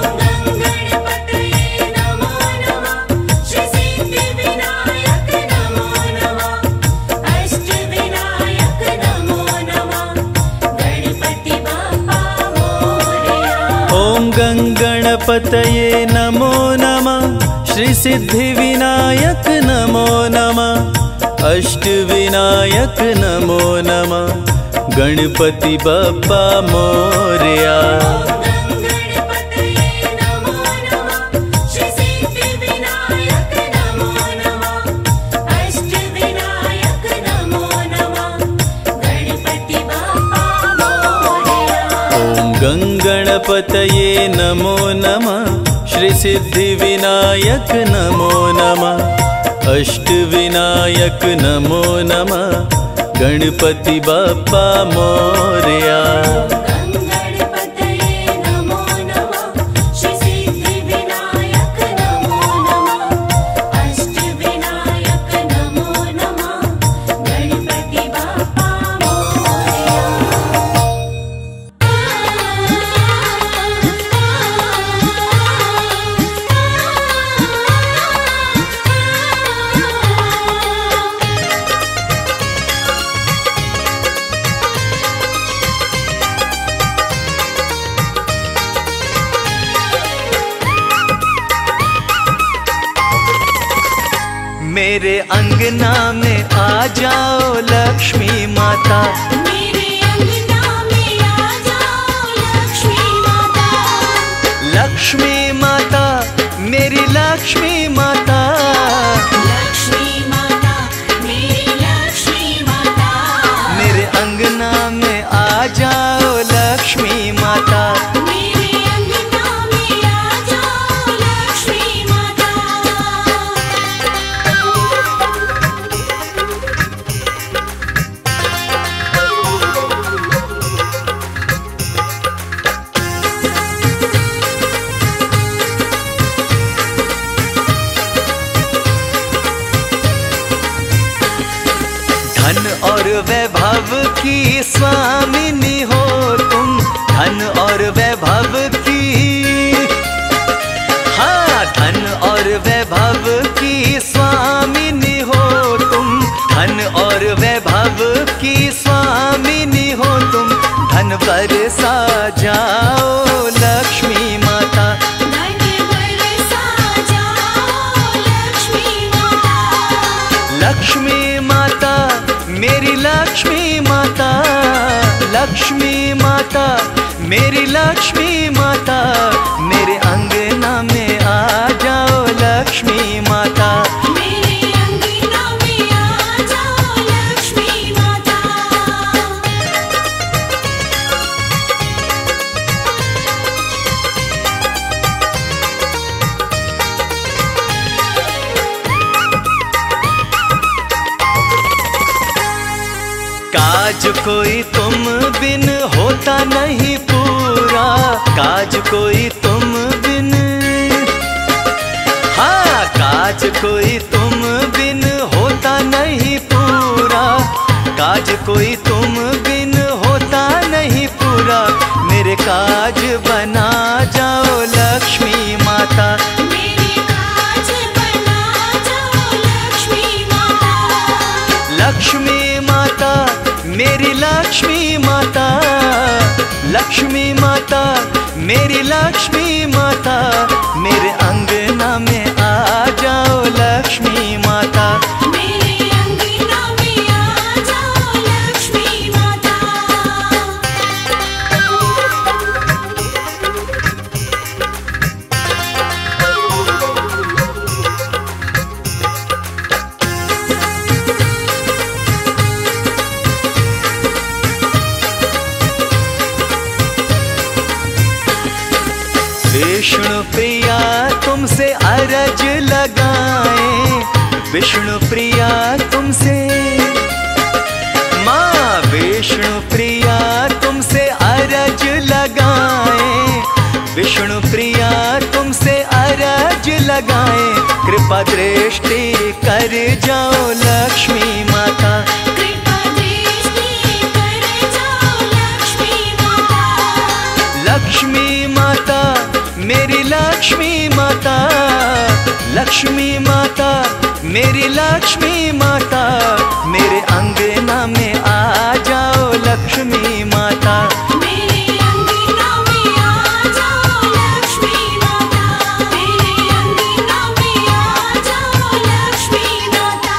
गणपतये नमो नमः, श्री सिद्धिविनायक नमो नमः, अष्टविनायक नमो नमः, गणपति बाप्पा मोरया। ॐ गणपतये नमो नमः, श्री सिद्धिविनायक नमो नमः, अष्टविनायक नमो नमः, गणपति बाप्पा मोरया। गणपतये नमो नमः, श्री सिद्धिविनायक नमो नमः, अष्टविनायक नमो नमः, गणपति बाप्पा मोरया। ॐ गणपतये नमो नमः, श्री सिद्धिविनायक नमो नमः, अष्टविनायक नमो नमः, गणपति बाप्पा मोरया। गणपतये नमो नमः, श्री सिद्धिविनायक नमो नमः, अष्टविनायक नमो नमः, गणपति बाप्पा मोरया। मेरे अंगना में आ जाओ लक्ष्मी माता। मेरे अंगना में आ जाओ लक्ष्मी माता। लक्ष्मी माता मेरी लक्ष्मी माता। लक्ष्मी माता मेरी लक्ष्मी माता। मेरे अंगना में आ जाओ लक्ष्मी माता। मेरे अंगना में आ जाओ लक्ष्मी माता। धन और वैभव की स्वामिनी हो तुम, धन और वैभव की, हाँ धन और वैभव की स्वामिनी हो तुम, धन और वैभव की स्वामिनी हो तुम। धन बरसा जाओ लक्ष्मी माता। धन बरसा जाओ लक्ष्मी माता। लक्ष्मी माता मेरी लक्ष्मी माता। लक्ष्मी माता मेरी लक्ष्मी माता। मेरे अंगना में आ जाओ लक्ष्मी माता। मेरे अंगना में आ जाओ लक्ष्मी माता। काज कोई तुम बिन होता नहीं पूरा, काज कोई तुम बिन, हाँ काज कोई तुम बिन होता नहीं पूरा, काज कोई तुम बिन होता नहीं पूरा। मेरे काज बना जाओ लक्ष्मी माता। मेरे काज बना जाओ लक्ष्मी माता। लक्ष्मी माता मेरी लक्ष्मी माता। लक्ष्मी माता मेरी लक्ष्मी माता। मेरे अंगना में आ जाओ लक्ष्मी माता। मेरे अंगना में आ जाओ लक्ष्मी माता। विष्णु प्रिया तुमसे अरज लगाए, विष्णु प्रिया तुमसे, माँ विष्णु प्रिया तुमसे अरज लगाए, विष्णु प्रिया तुमसे अरज लगाए। कृपा दृष्टि कर जाओ लक्ष्मी माता। कृपा दृष्टि कर जाओ लक्ष्मी माता। लक्ष्मी माता मेरी लक्ष्मी माता। लक्ष्मी माता मेरी लक्ष्मी माता। मेरे अंगना में आ जाओ लक्ष्मी माता। मेरे अंगना में आ जाओ लक्ष्मी माता। मेरे अंगना में आ जाओ लक्ष्मी माता।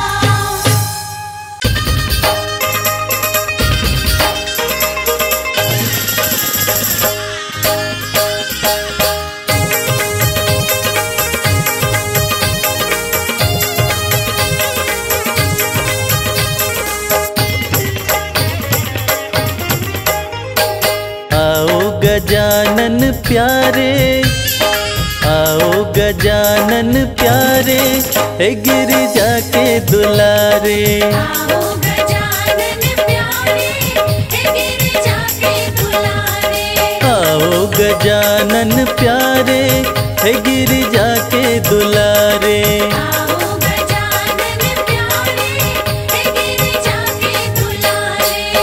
गजानन प्यारे, आओ गजानन प्यारे, हे गिरिजा के दुलारे। आओ गजानन प्यारे, हे गिरिजा के दुलारे। आओ गजानन प्यारे, हे गिरिजा के दुलारे। आओ गजानन प्यारे, हे गिरिजा के दुलारे।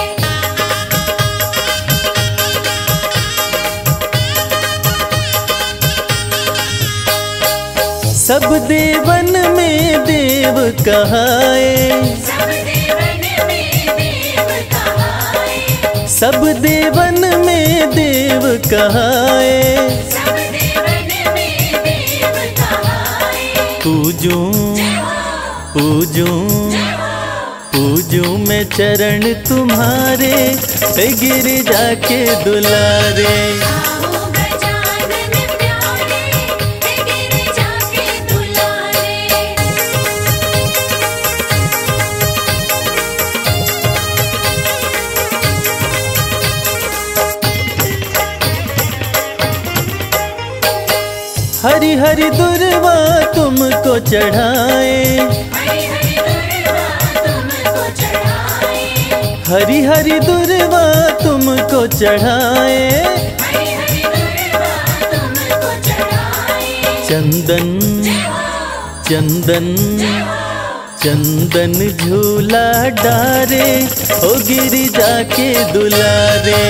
सब देवन में देव कहाए, सब देवन में देव कहाए। सब देवन में देव कहाए। सब देवन में देव कहाए। पूजूं पूजूं मैं चरण तुम्हारे, गिरिजा के दुलारे। आओ गजानन प्यारे, गिरिजा के दुलारे। हरि हरि दुर्वा तुमको चढ़ाए, हरि हरि दुर्वा तुमको चढ़ाए। चंदन चंदन चंदन झूला डारे, ओ गिरिजा के दुलारे।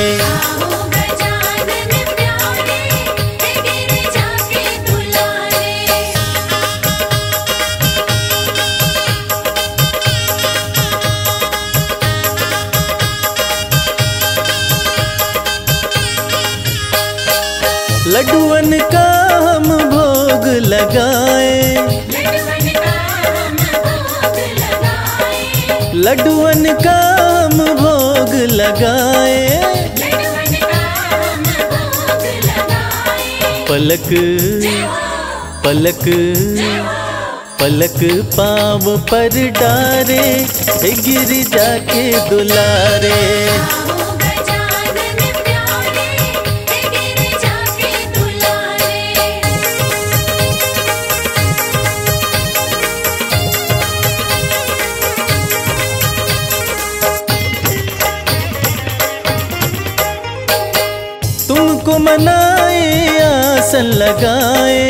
लड्डुअन का हम भोग लगाए, लड्डुअन का हम भोग लगाए। पलक पलक पलक पाँव पर डारे, गिरिजा के दुलारे। तुमको मनाए आसन लगाए,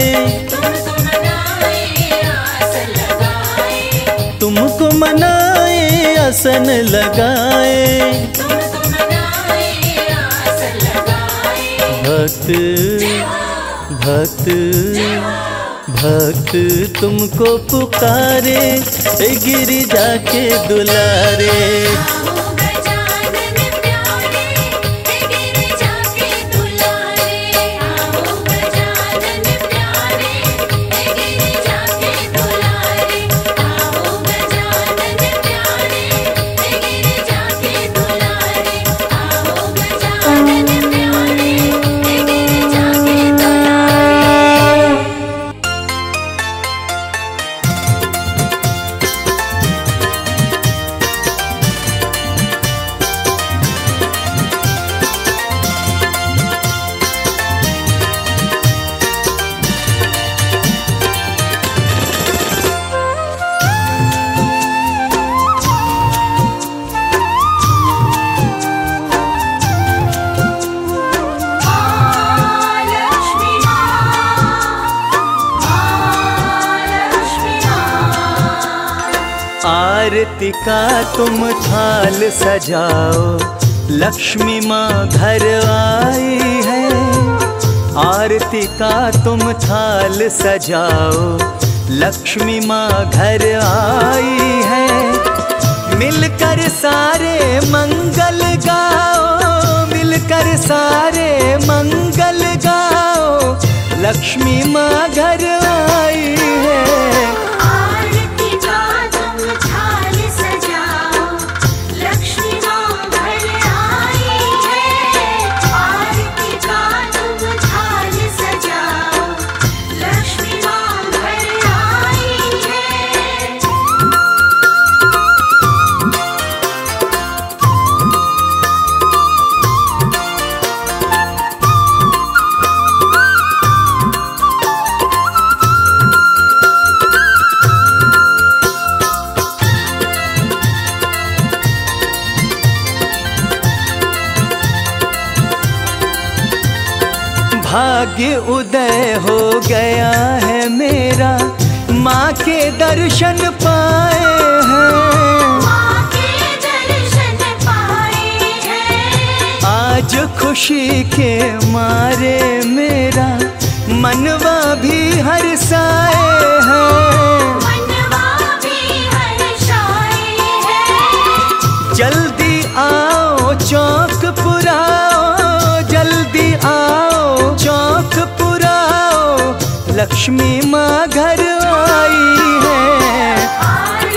तुमको मनाए आसन लगाए। भक्त भक्त भक्त तुमको पुकारे, गिरिजा के दुलारे। आरती का तुम थाल सजाओ, लक्ष्मी माँ घर आई है। आरती का तुम थाल सजाओ, लक्ष्मी माँ घर आई है। मिलकर सारे मंगल गाओ, मिलकर सारे मंगल गाओ, लक्ष्मी माँ घर आई है। भाग्य उदय हो गया है मेरा, माँ के दर्शन पाए हैं। आज खुशी के मारे मेरा मनवा भी हर्षाए हैं। जल्दी आओ चौक पुराओ, जल्दी आओ चौक पुराओ, लक्ष्मी माँ घर आई है।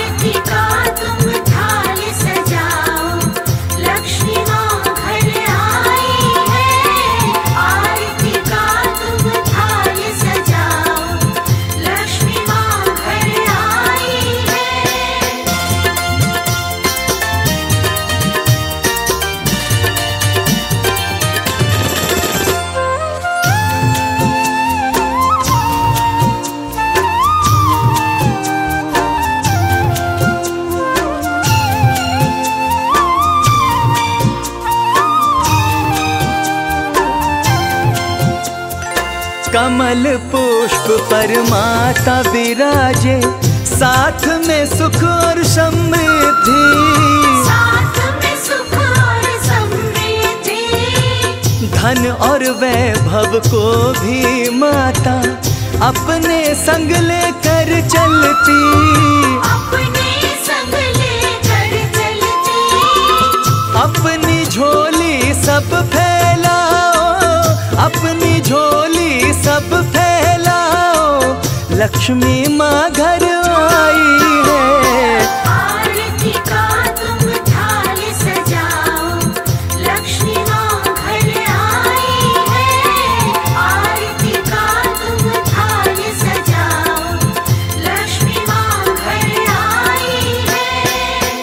कमल पुष्प पर माता विराजे, साथ में सुख और समृद्धि। साथ में सुख और समृद्धि। धन और वैभव को भी माता अपने संग लेकर चलती। अपने संग लेकर चलती। अपनी झोली सब फैलाओ, अपनी झोली सब फैलाओ, लक्ष्मी माँ घर आई है। आरती का तुम थाल सजाओ, लक्ष्मी माँ घर आई है। आरती का तुम थाल सजाओ, लक्ष्मी माँ घर आई है।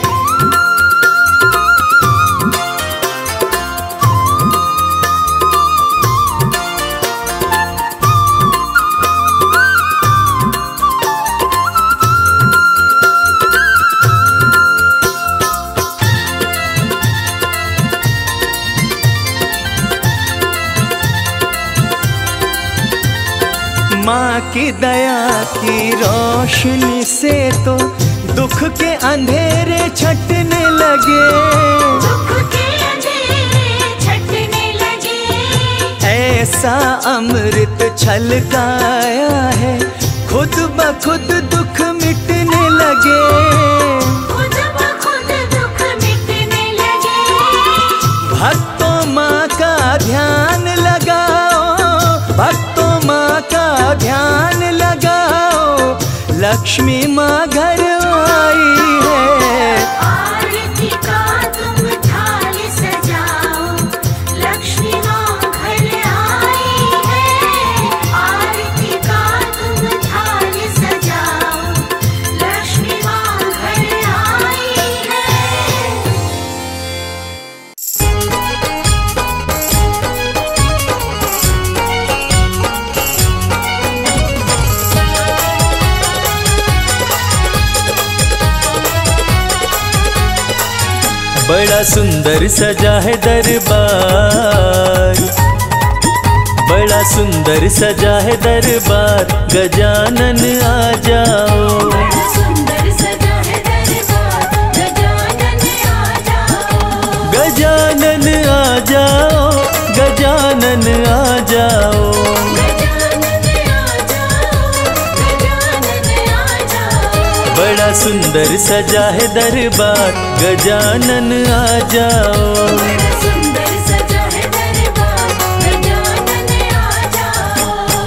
माँ की दया की रोशनी से तो दुख के अंधेरे छटने लगे। दुख के अंधेरे छटने लगे। ऐसा अमृत छलकाया है, खुद ब खुद दुख मिटने लगे। खुद ब खुद दुख मिटने लगे। भक्तों माँ का ध्यान लगाओ, भक्तों माँ का ध्यान लगाओ, लक्ष्मी माँ घर आई है। आरती का तुम थाल सजाओ, लक्ष्मी माँ घर आई है। आरती का तुम थाल सजाओ, लक्ष्मी माँ घर आई है। बड़ा सुंदर सजा है दरबार, बड़ा सुंदर सजा है दरबार, गजानन आ जाओ। बड़ा सुंदर सजा है दरबार, गजानन आ जाओ। गजानन आ जाओ, गजानन आ जाओ। गजानन आ जाओ, गजानन आ जाओ। बड़ा सुंदर सजा है दरबार, गजानन आ जाओ। बड़ा सुंदर सजा है दरबार, गजानन आ जाओ।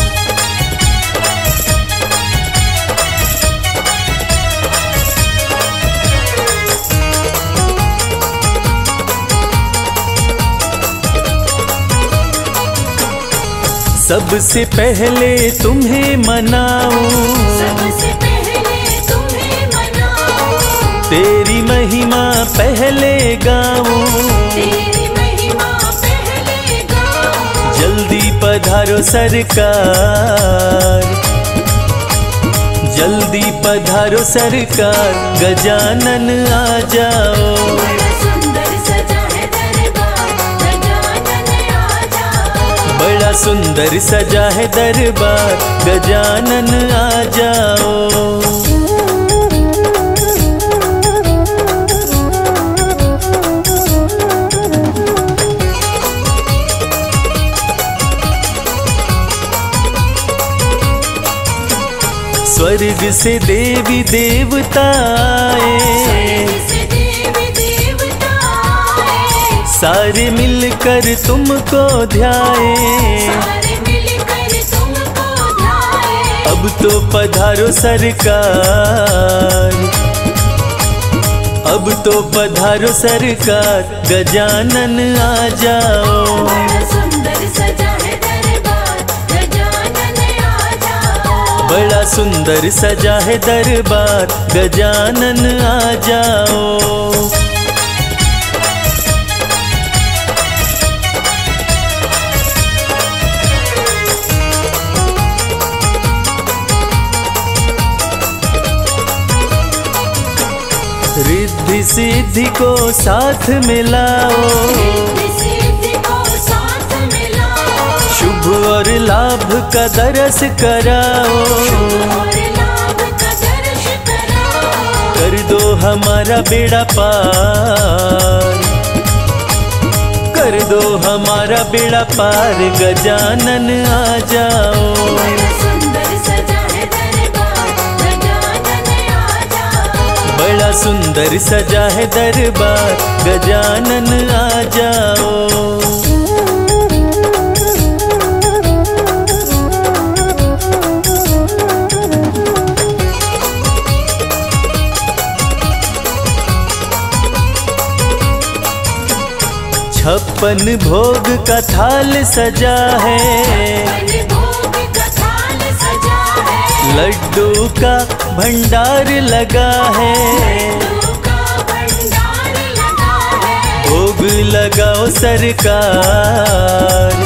सबसे पहले तुम्हें मनाऊं, सबसे पहले तुम्हें मनाओ। तेरी महिमा पहले गाऊं। तेरी महिमा पहले गाओ। जल्दी पधारो सरकार, जल्दी पधारो सरकार, गजानन आ जाओ। बड़ा सुंदर सजा है दरबार, गजानन आ जाओ। बड़ा सुंदर सजा है दरबार, गजानन आ जाओ। स्वर्ग से देवी देवता आए, स्वर्ग से देवी देवता आए। सारे मिलकर तुमको ध्याए। सारे मिलकर तुमको ध्याए। अब तो पधारो सरकार, अब तो पधारो सरकार, गजानन आ जाओ। बड़ा सुंदर सजा है दरबार, गजानन आ जाओ। बड़ा सुंदर सजा है दरबार, गजानन आ जाओ। रिद्धि सिद्धि को साथ मिलाओ, रिद्धि सिद्धि को साथ मिलाओ। शुभ और लाभ का दरस कराओ, और लाभ का दर्श कराओ। कर दो हमारा बेड़ा पार, कर दो हमारा बेड़ा पार, गजानन आ जाओ। बड़ा सुंदर सजा है दरबार, गजानन आ जाओ। बड़ा सुंदर सजा है दरबार, गजानन आ जाओ। छप्पन भोग का थाल सजा है, भोग का थाल सजा है। लड्डू का भंडार लगा है, लड्डू का भंडार लगा है। भोग लगाओ सरकार,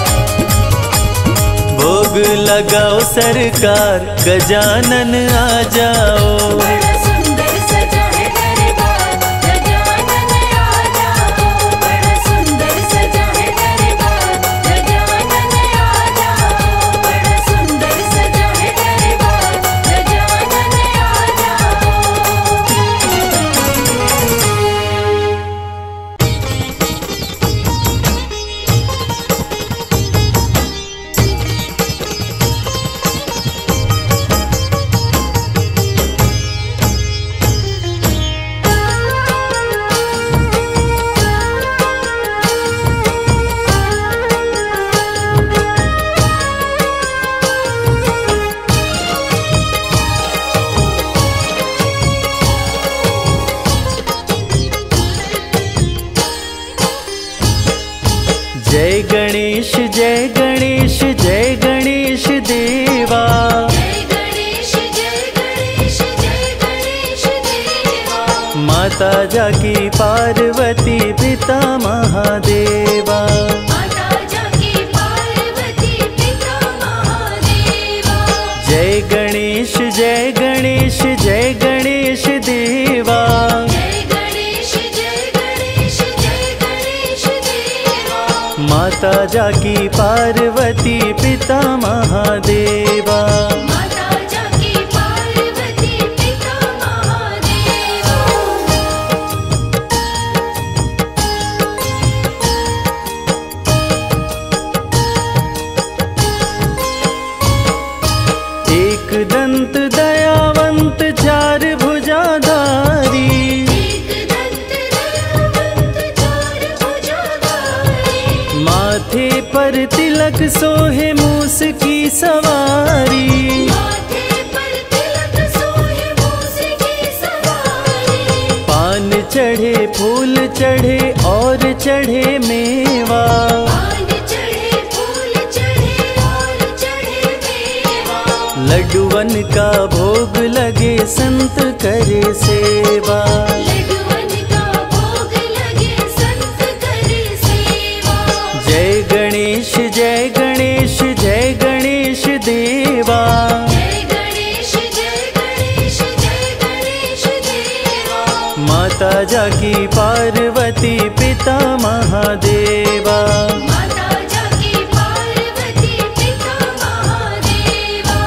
भोग लगाओ सरकार, गजानन आ जाओ। बड़ा सुंदर सजा है दरबार, गजानन आ जाओ। बड़ा सुंदर सजा है दरबार, गजानन आ जाओ। बड़ा सुंदर सजा है दरबार, गजानन आ जाओ। जय गणेश जय गणेश जय गणेश देवा, जय गणेश जय गणेश जय गणेश देवा। माता जाकी पार्वती पिता महादेवा। माता जाकी पार्वती पिता महादेवा। जय गणेश जय गणेश जय गणेश देवा, जय गणेश जय गणेश जय गणेश देवा। माता जाकी पार्वती पिता महादेवा। माता जाकी पार्वती पिता महादेवा। एक दंत दयावंत चार भुजाधारी, एक दंत दयावंत चार भुजाधारी। माथे पर तिलक सोहे मूस की सवारी। माथे पर तिलक सोहे मूस की सवारी। पान चढ़े फूल चढ़े और चढ़े मेवा, पान चढ़े फूल चढ़े और चढ़े मेवा। लड्डूवन का भोग लगे संत करे सेवा। लड्डूवन का भोग लगे संत करे सेवा। जय गणेश जय गणेश जय गणेश देवा, जय गणेश जय गणेश जय गणेश देवा। माता जाकी पार्वती पिता महादेवा। माता जाकी पार्वती पिता महादेवा।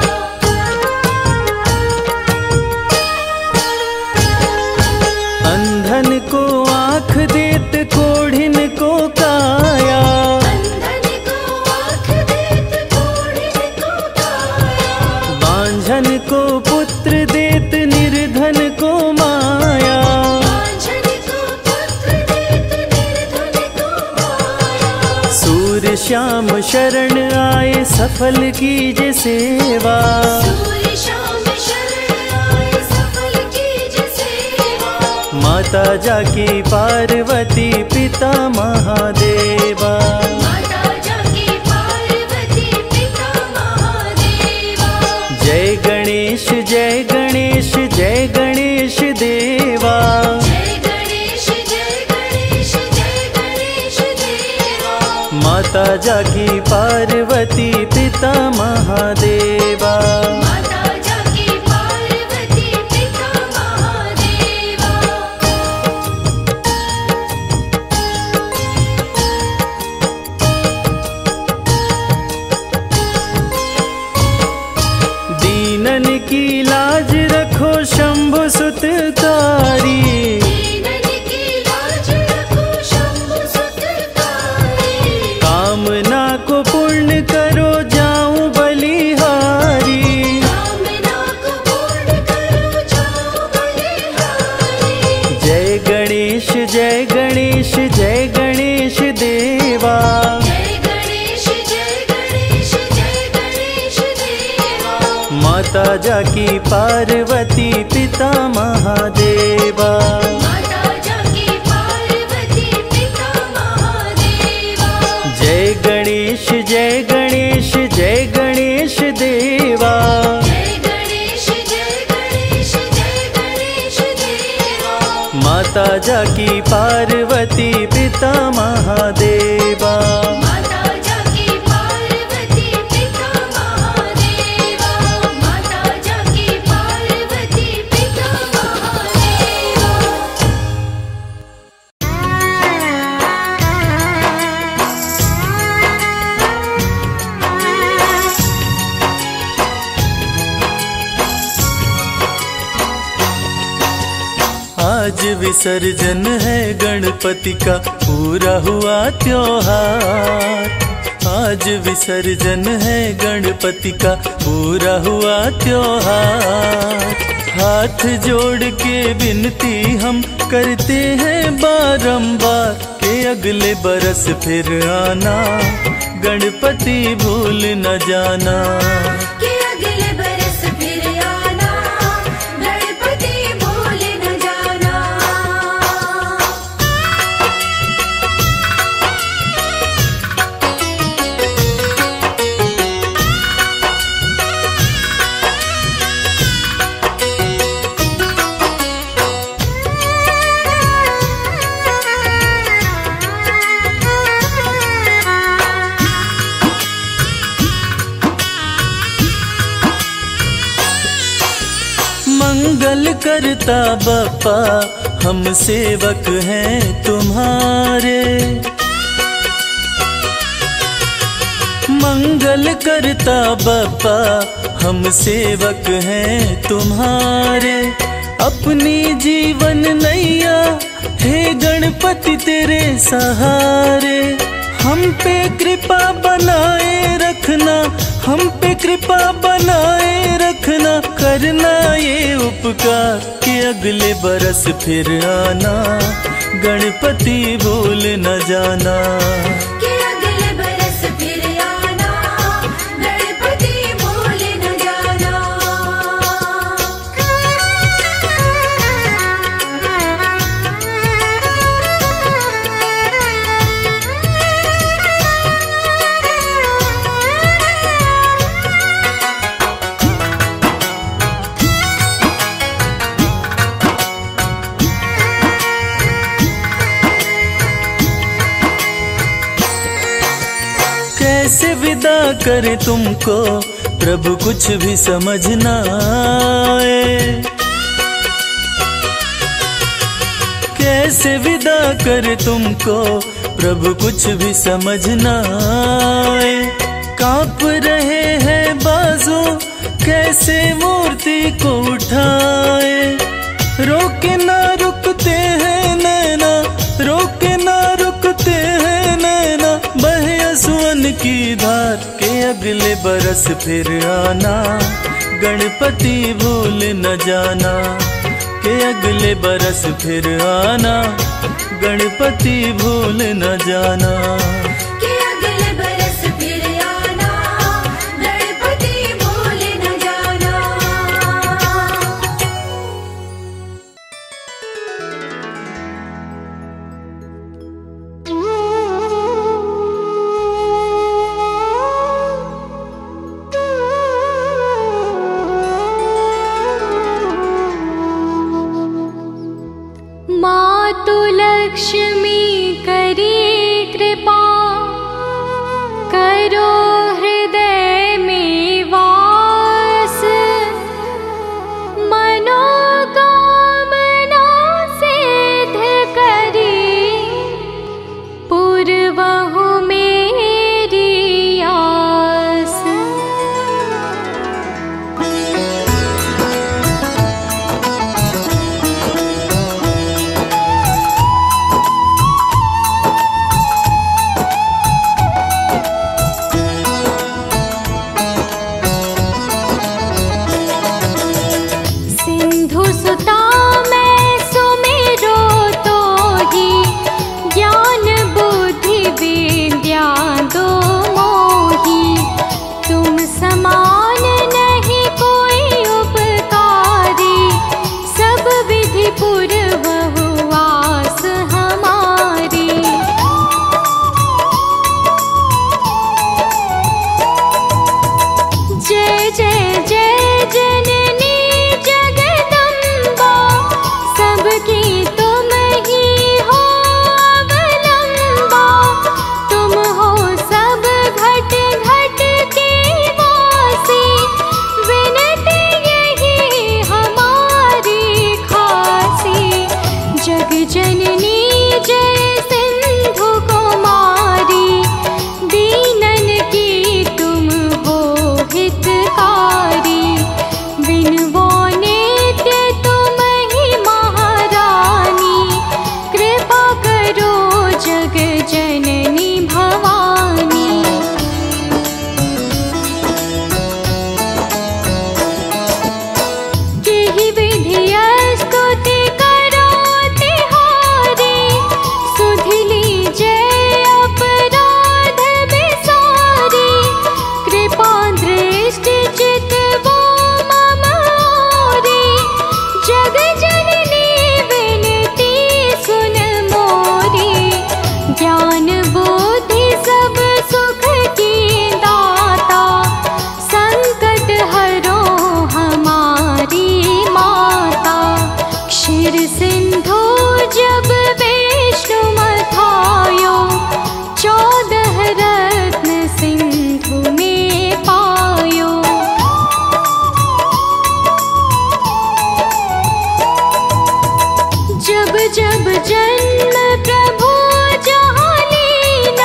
अंधन को आँख देत कोढ़िन को काया, अंधन को आँख देत कोढ़िन को काया। बांझन को पुत्र देत निर्धन को माया। बांझन को पुत्र देत निर्धन को माया। सूर्य श्याम शरण आए सफल कीजे सेवा, सूर्य श्याम शरण आए सफल कीजे सेवा। माता जाकी पार्वती पिता महादेवा। माता जाकी पार्वती पिता महादेवा। जय गणेश जय गणेश जय गणेश देवा, जय गणेश जय गणेश जय गणेश देवा। माता जाकी पार्वती पिता महादेवा। माता जाकी पार्वती पिता महादेवा। माता जाकी पार्वती पिता महादेवा। माता जाकी पार्वती पिता महादेवा। जय गणेश जय गणेश जय गणेश देवा। जय गणेश जय गणेश जय गणेश देवा। माता जाकी पार्वती पिता महादेवा। माता जाकी पार्वती पिता महादेवा। माता जाकी पार्वती पिता महादेवा। आज विसर्जन है गणपति का पूरा हुआ त्योहार। आज विसर्जन है गणपति का पूरा हुआ त्योहार। हाथ जोड़ के विनती हम करते हैं बारंबार कि अगले बरस फिर आना, गणपति भूल न जाना। कि अगले बरस फिर आना, गणपति भूल न जाना। मंगल करता बप्पा हम सेवक हैं तुम्हारे। मंगल करता बप्पा हम सेवक हैं तुम्हारे। अपनी जीवन नैया हे गणपति तेरे सहारे। हम पे कृपा बनाए रखना, हम पे कृपा बनाए रखना। करना ये उपकार कि अगले बरस फिर आना, गणपति भूल न जाना। कि अगले बरस फिर आना, गणपति भूल न जाना। कैसे विदा करे तुमको प्रभु कुछ भी समझ ना आए। कैसे विदा करे तुमको प्रभु कुछ भी समझ ना आए। कांप रहे हैं बाजू कैसे मूर्ति को उठाए। रोके ना रुकते हैं नैना, रोके ना रुकते हैं नैना। बहे असुअन की धार के अगले बरस फिर आना, गणपति भूल न जाना। के अगले बरस फिर आना, गणपति भूल न जाना। कि अगले बरस फिर आना, गणपति भूल न जाना। मातु लक्ष्मी करी कृपा, करो हृदय में वास। मनोकामना सिद्ध करी, पूर्वहु मेरी आस। ज्ञान बुद्धि बुद्धि सब सुख की दाता, संकट हरो हमारी माता। क्षीर सिंधु जब विष्णु मथायो, 14 रत्न सिंधु में पायो। जब जब जन्म प्रभु जहाँ लीन,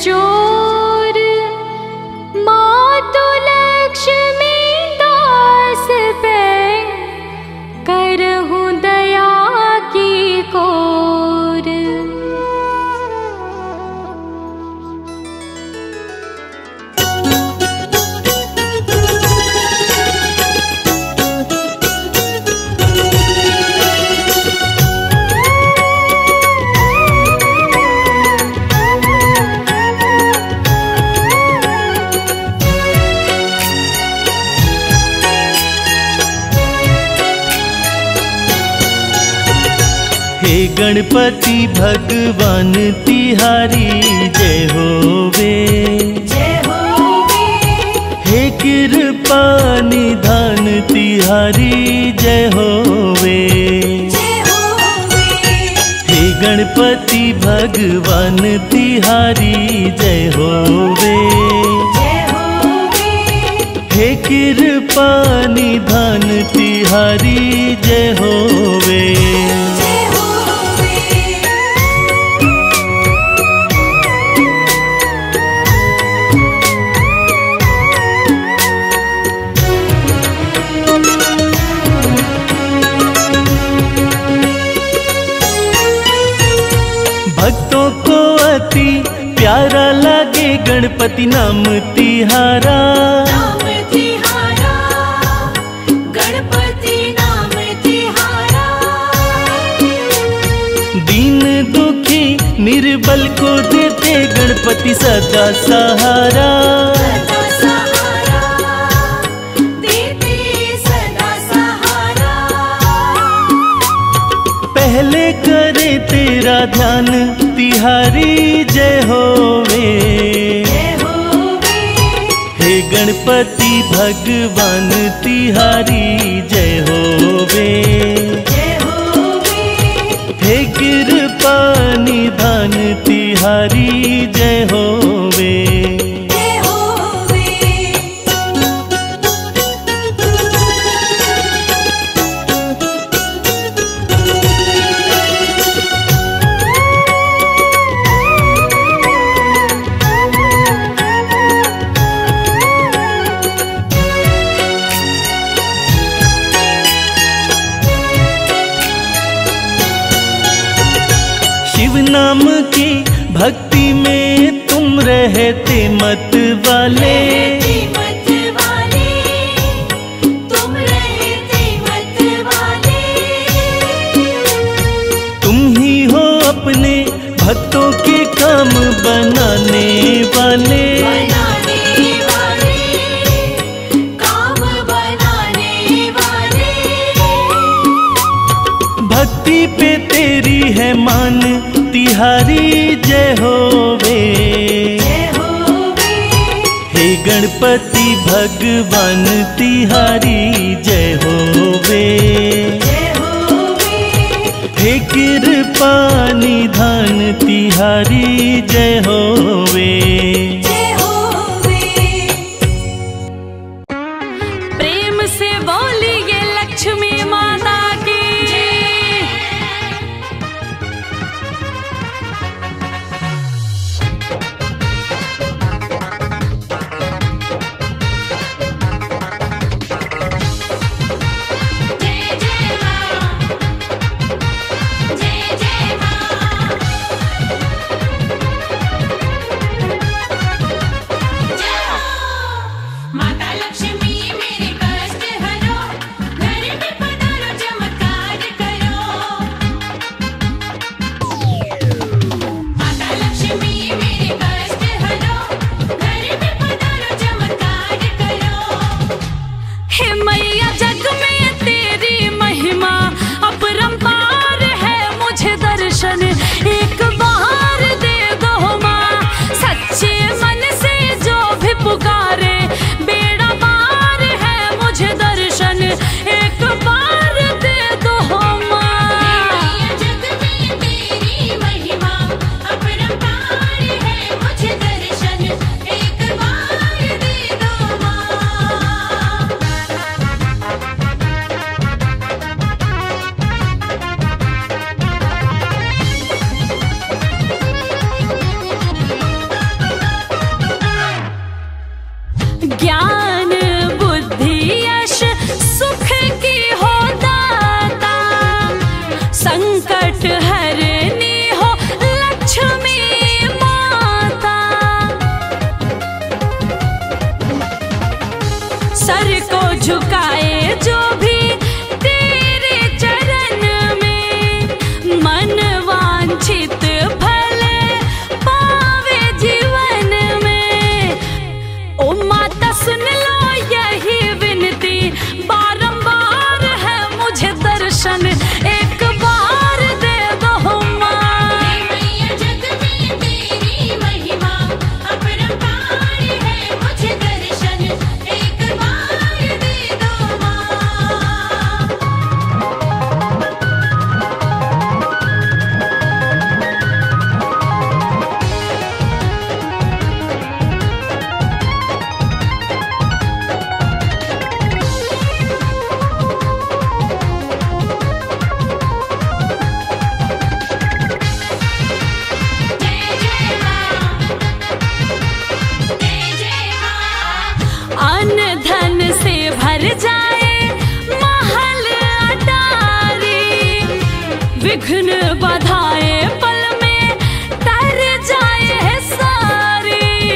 चोर मातु लक्ष्मी दास पे करहूँ दया की कोर। हे गणपति भगवान तिहारी जय होवे, जय होवे, हे कृपा निधान तिहारी जय होवे, जय होवे, हे गणपति भगवान तिहारी जय होवे, जय होवे, हे कृपा निधान तिहारी जय होवे। जय होवे। भक्तों को अति प्यारा लगे गणपति नाम तिहारा, नाम तिहारा, गणपति नाम तिहारा, दीन दुखी निर्बल को देते गणपति सदा सहारा, सदा सहारा, देते सदा सहारा, पहले करे तेरा ध्यान तिहारी जय होवे, जय होवे, हे गणपति भगवान तिहारी जय होवे, जय होवे, हे कृपा निधान तिहारी जय होवे। जय होवे। शिव नाम की भक्ति में तुम रहते मत वाले, मत वाले, तुम रहते मत वाले, तुम ही हो अपने भक्तों के काम बनाने वाले, बनाने वाले, काम बनाने वाले, भक्ति पे तेरी है मान तिहारी जय होवे, जय होवे, हे गणपति भगवान तिहारी जय होवे, जय होवे, हे कृपा निधान तिहारी जय होवे। जय होवे। प्रेम से बोलिए लक्ष्मी माता की। जय जय माँ, जय जय माँ, ज्ञान बुद्धि यश सुख की हो दाता, संकट हरनी हो लक्ष्मी माता। सर को झुकाए जो भी तेरे चरण में, मन वांछित फल पावे जीवन में। ओ माता सुन लो यही विनती, बारंबार है मुझे दर्शन एक बार दे दो माँ। मैया जग में तेरी महिमा अपरंपार है, मुझे दर्शन एक बार दे दो माँ। जय जय माँ, जय जय माँ। अन्न धन से भर जाए महल अटारी, विघ्न बधाए पल में तर जाए सारी।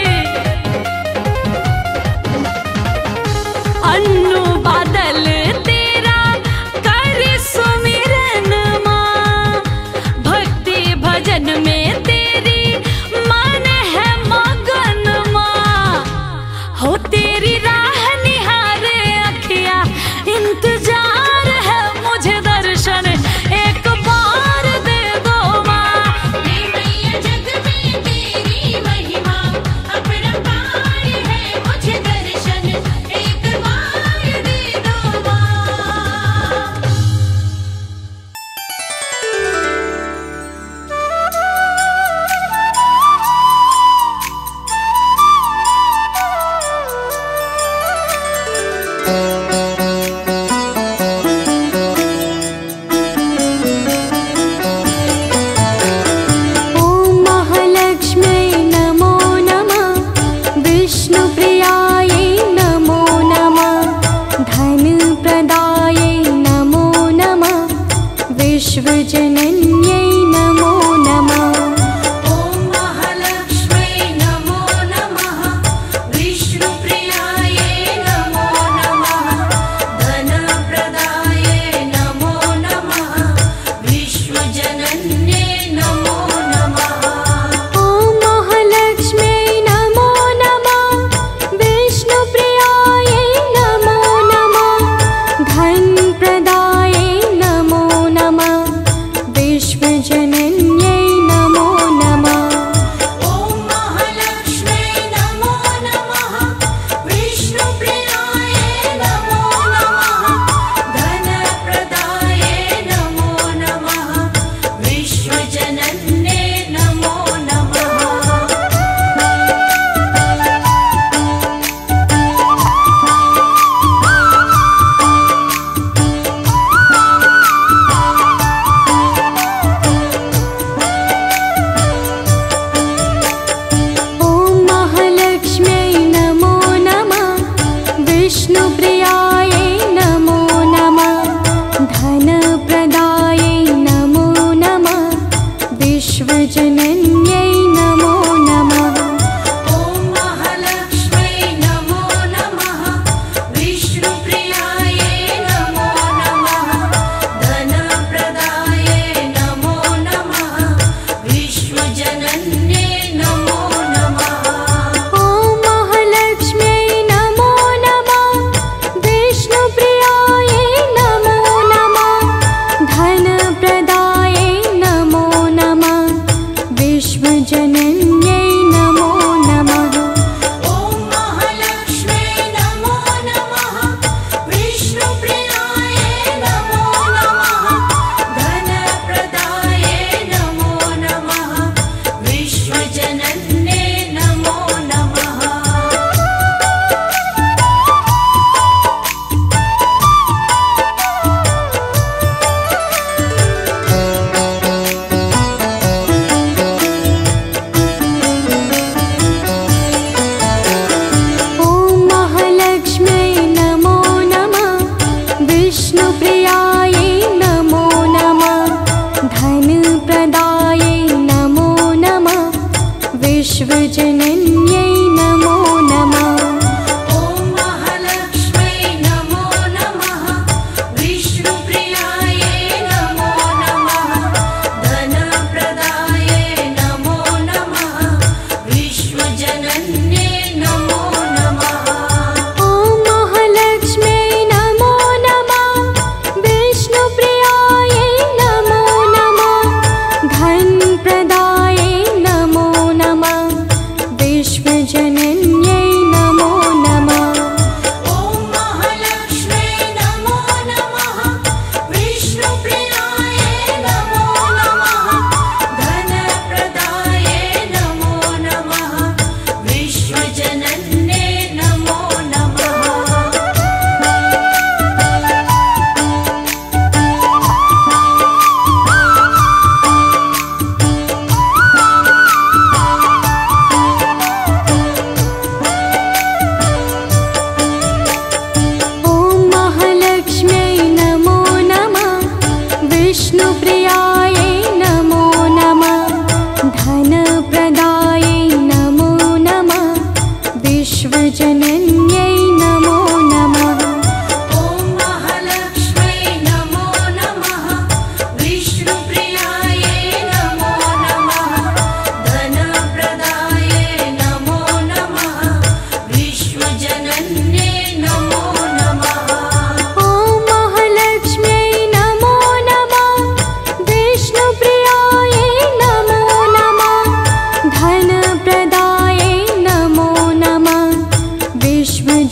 अन्नू बादल तेरा कर सुमिरन माँ, भक्ति भजन में तेरी मन है मगन माँ। हो तेरी राह निहारे अखिया, इंतजार है मुझे दर्शन एक बार दे दो माँ। मैया जग में तेरी महिमा अपरंपार है, मुझे दर्शन एक बार दे दो माँ। ॐ महालक्ष्म्यै नमो नमः, विष्णुप्रियायै नमो नमः, धनप्रदायै नमो नमः, विश्वजनन्यै नमो नमः। ॐ महालक्ष्म्यै नमो नमः, विष्णुप्रियायै नमो नमः, धनप्रदायै नमो नमः, विश्वजनन्यै नमो नमः। ॐ महालक्ष्म्यै नमो नमः, विष्णुप्रियायै नमो नमः, धनप्रदायै नमो नमः, विश्वजनन्यै नमो नमः। ॐ महालक्ष्म्यै नमो नमः, विष्णुप्रियायै नमो नमः, धनप्रदायै नमो नमः, विश्वजनन्यै नमो नमः। ॐ महालक्ष्म्यै नमो नमः, विष्णुप्रियायै नमो नमः, धनप्रदायै नमो नमः, विश्वजनन्यै नमो नमः। ॐ महालक्ष्म्यै नमो नमः, विष्णुप्रियायै नमो नमः, धनप्रदायै नमो नमः, विश्वजनन्यै नमो नमः। ॐ महालक्ष्म्यै नमो नमः,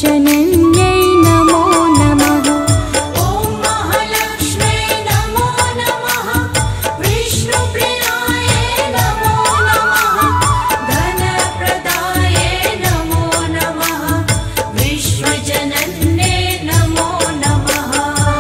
विश्वजनन्यै नमो नमः। ॐ महालक्ष्म्यै नमो नमः। विष्णुप्रियायै नमो नमः। धनप्रदायै नमो नमः। विश्वजनन्यै नमो नमः।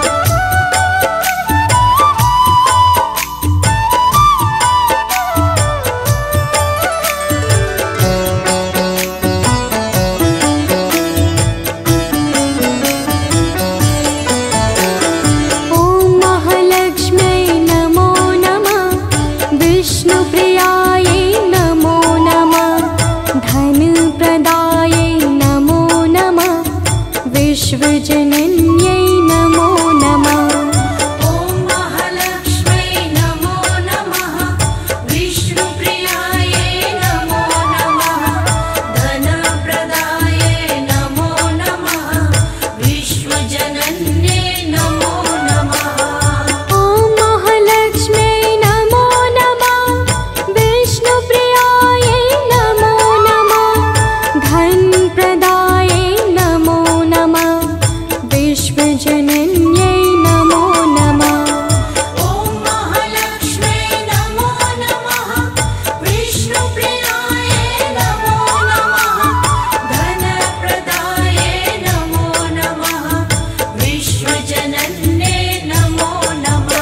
ॐ महालक्ष्म्यै नमो नमः। विष्णुप्रियायै नमो नमः। धनप्रदायै नमो नमः। विश्वजनन्यै नमो नमः। ॐ महालक्ष्म्यै नमो नमः। विष्णुप्रियायै नमो नमः। धनप्रदायै नमो नमः। विश्वजनन्यै नमो नमः। ॐ महालक्ष्म्यै नमो नमः। विष्णुप्रियायै नमो नमः। धनप्रदायै नमो नमः। विश्वजनन्यै नमो नमः। ॐ महालक्ष्म्यै नमो नमः। विष्णुप्रियायै नमो नमः। धनप्रदायै नमो नमः। विश्वजनन्यै नमो नमः।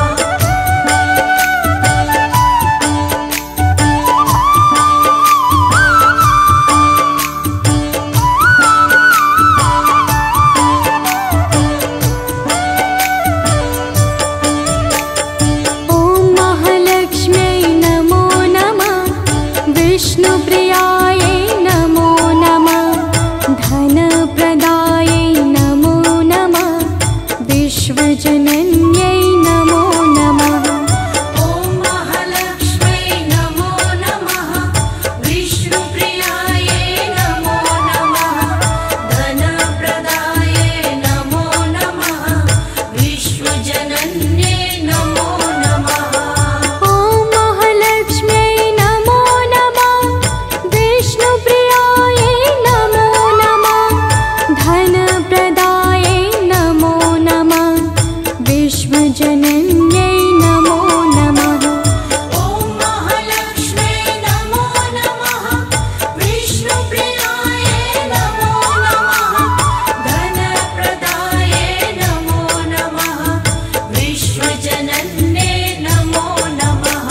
ॐ महालक्ष्म्यै नमो नमः। विष्णुप्रियायै नमो नमः। धनप्रदायै नमो नमः। विश्वजनन्यै नमो नमः। ॐ महालक्ष्म्यै नमो नमः। विष्णुप्रियायै नमो नमः। धनप्रदायै नमो नमः। विश्वजनन्यै नमो नमः। ॐ महालक्ष्म्यै नमो नमः। विष्णुप्रियायै नमो नमः। धनप्रदायै नमो नमः। विश्वजनन्यै नमो नमः। ॐ महालक्ष्म्यै नमो नमः। विष्णुप्रियायै नमो नमः। धनप्रदायै नमो नमः। विश्वजनन्यै नमो नमः।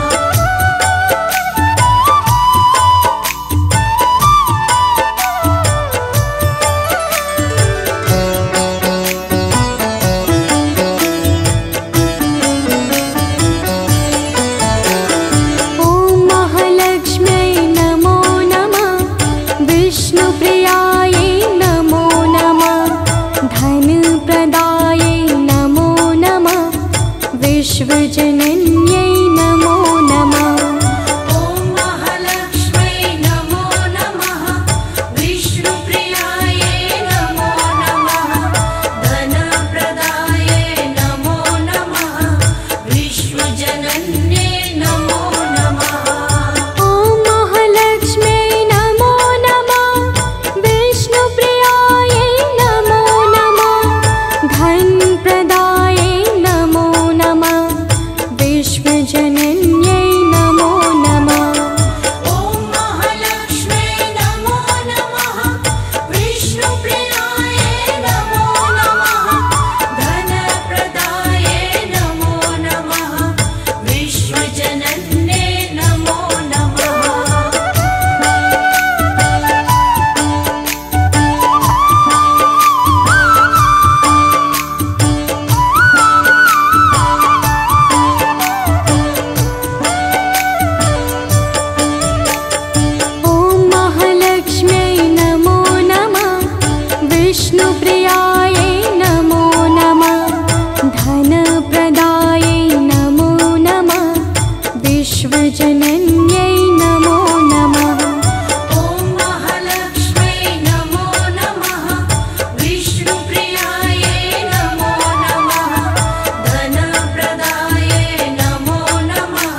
ॐ महालक्ष्म्यै नमो नमः। विष्णुप्रियायै नमो नमः। धनप्रदायै नमो नमः। विश्वजनन्यै नमो नमः। ॐ महालक्ष्म्यै नमो नमः। विष्णुप्रियायै नमो नमः। धनप्रदायै नमो नमः। विश्वजनन्यै नमो नमः। ॐ महालक्ष्म्यै नमो नमः। विष्णुप्रियायै नमो नमः। धनप्रदायै नमो नमः। विश्वजनन्यै नमो नमः। ॐ महालक्ष्म्यै नमो नमः। विष्णुप्रियायै नमो नमः। धनप्रदायै नमो नमः। विश्वजनन्यै नमो नमः। ॐ महालक्ष्म्यै नमो नमः। विष्णुप्रियायै नमो नमः। धनप्रदायै नमो नमः। विश्वजनन्यै नमो नमः। ॐ महालक्ष्म्यै नमो नमः। विष्णुप्रियायै नमो नमः। धनप्रदायै नमो नमः।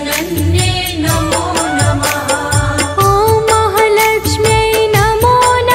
विश्वजनन्यै नमो नमः। ॐ महालक्ष्म्यै नमो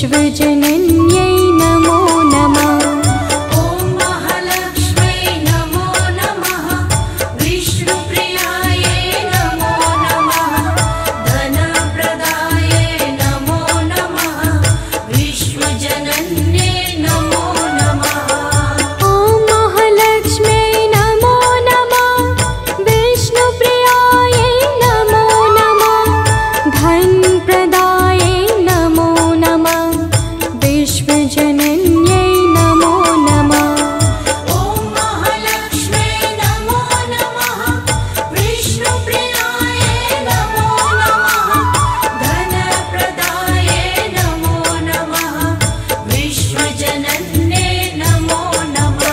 विश्वजनन्यै नमो नमः। ॐ महालक्ष्म्यै नमो नमः। विष्णुप्रियायै नमो नमः। धनप्रदायै नमो नमः। विश्वजनन्यै नमो नमः। ॐ महालक्ष्म्यै नमो नमः। विष्णुप्रियायै नमो नमः। धनप्रदायै नमो नमः। विश्वजनन्यै नमो नमः। ॐ महालक्ष्म्यै नमो नमः। विष्णुप्रियायै नमो नमः। धनप्रदायै नमो नमः। विश्वजनन्यै नमो नमः।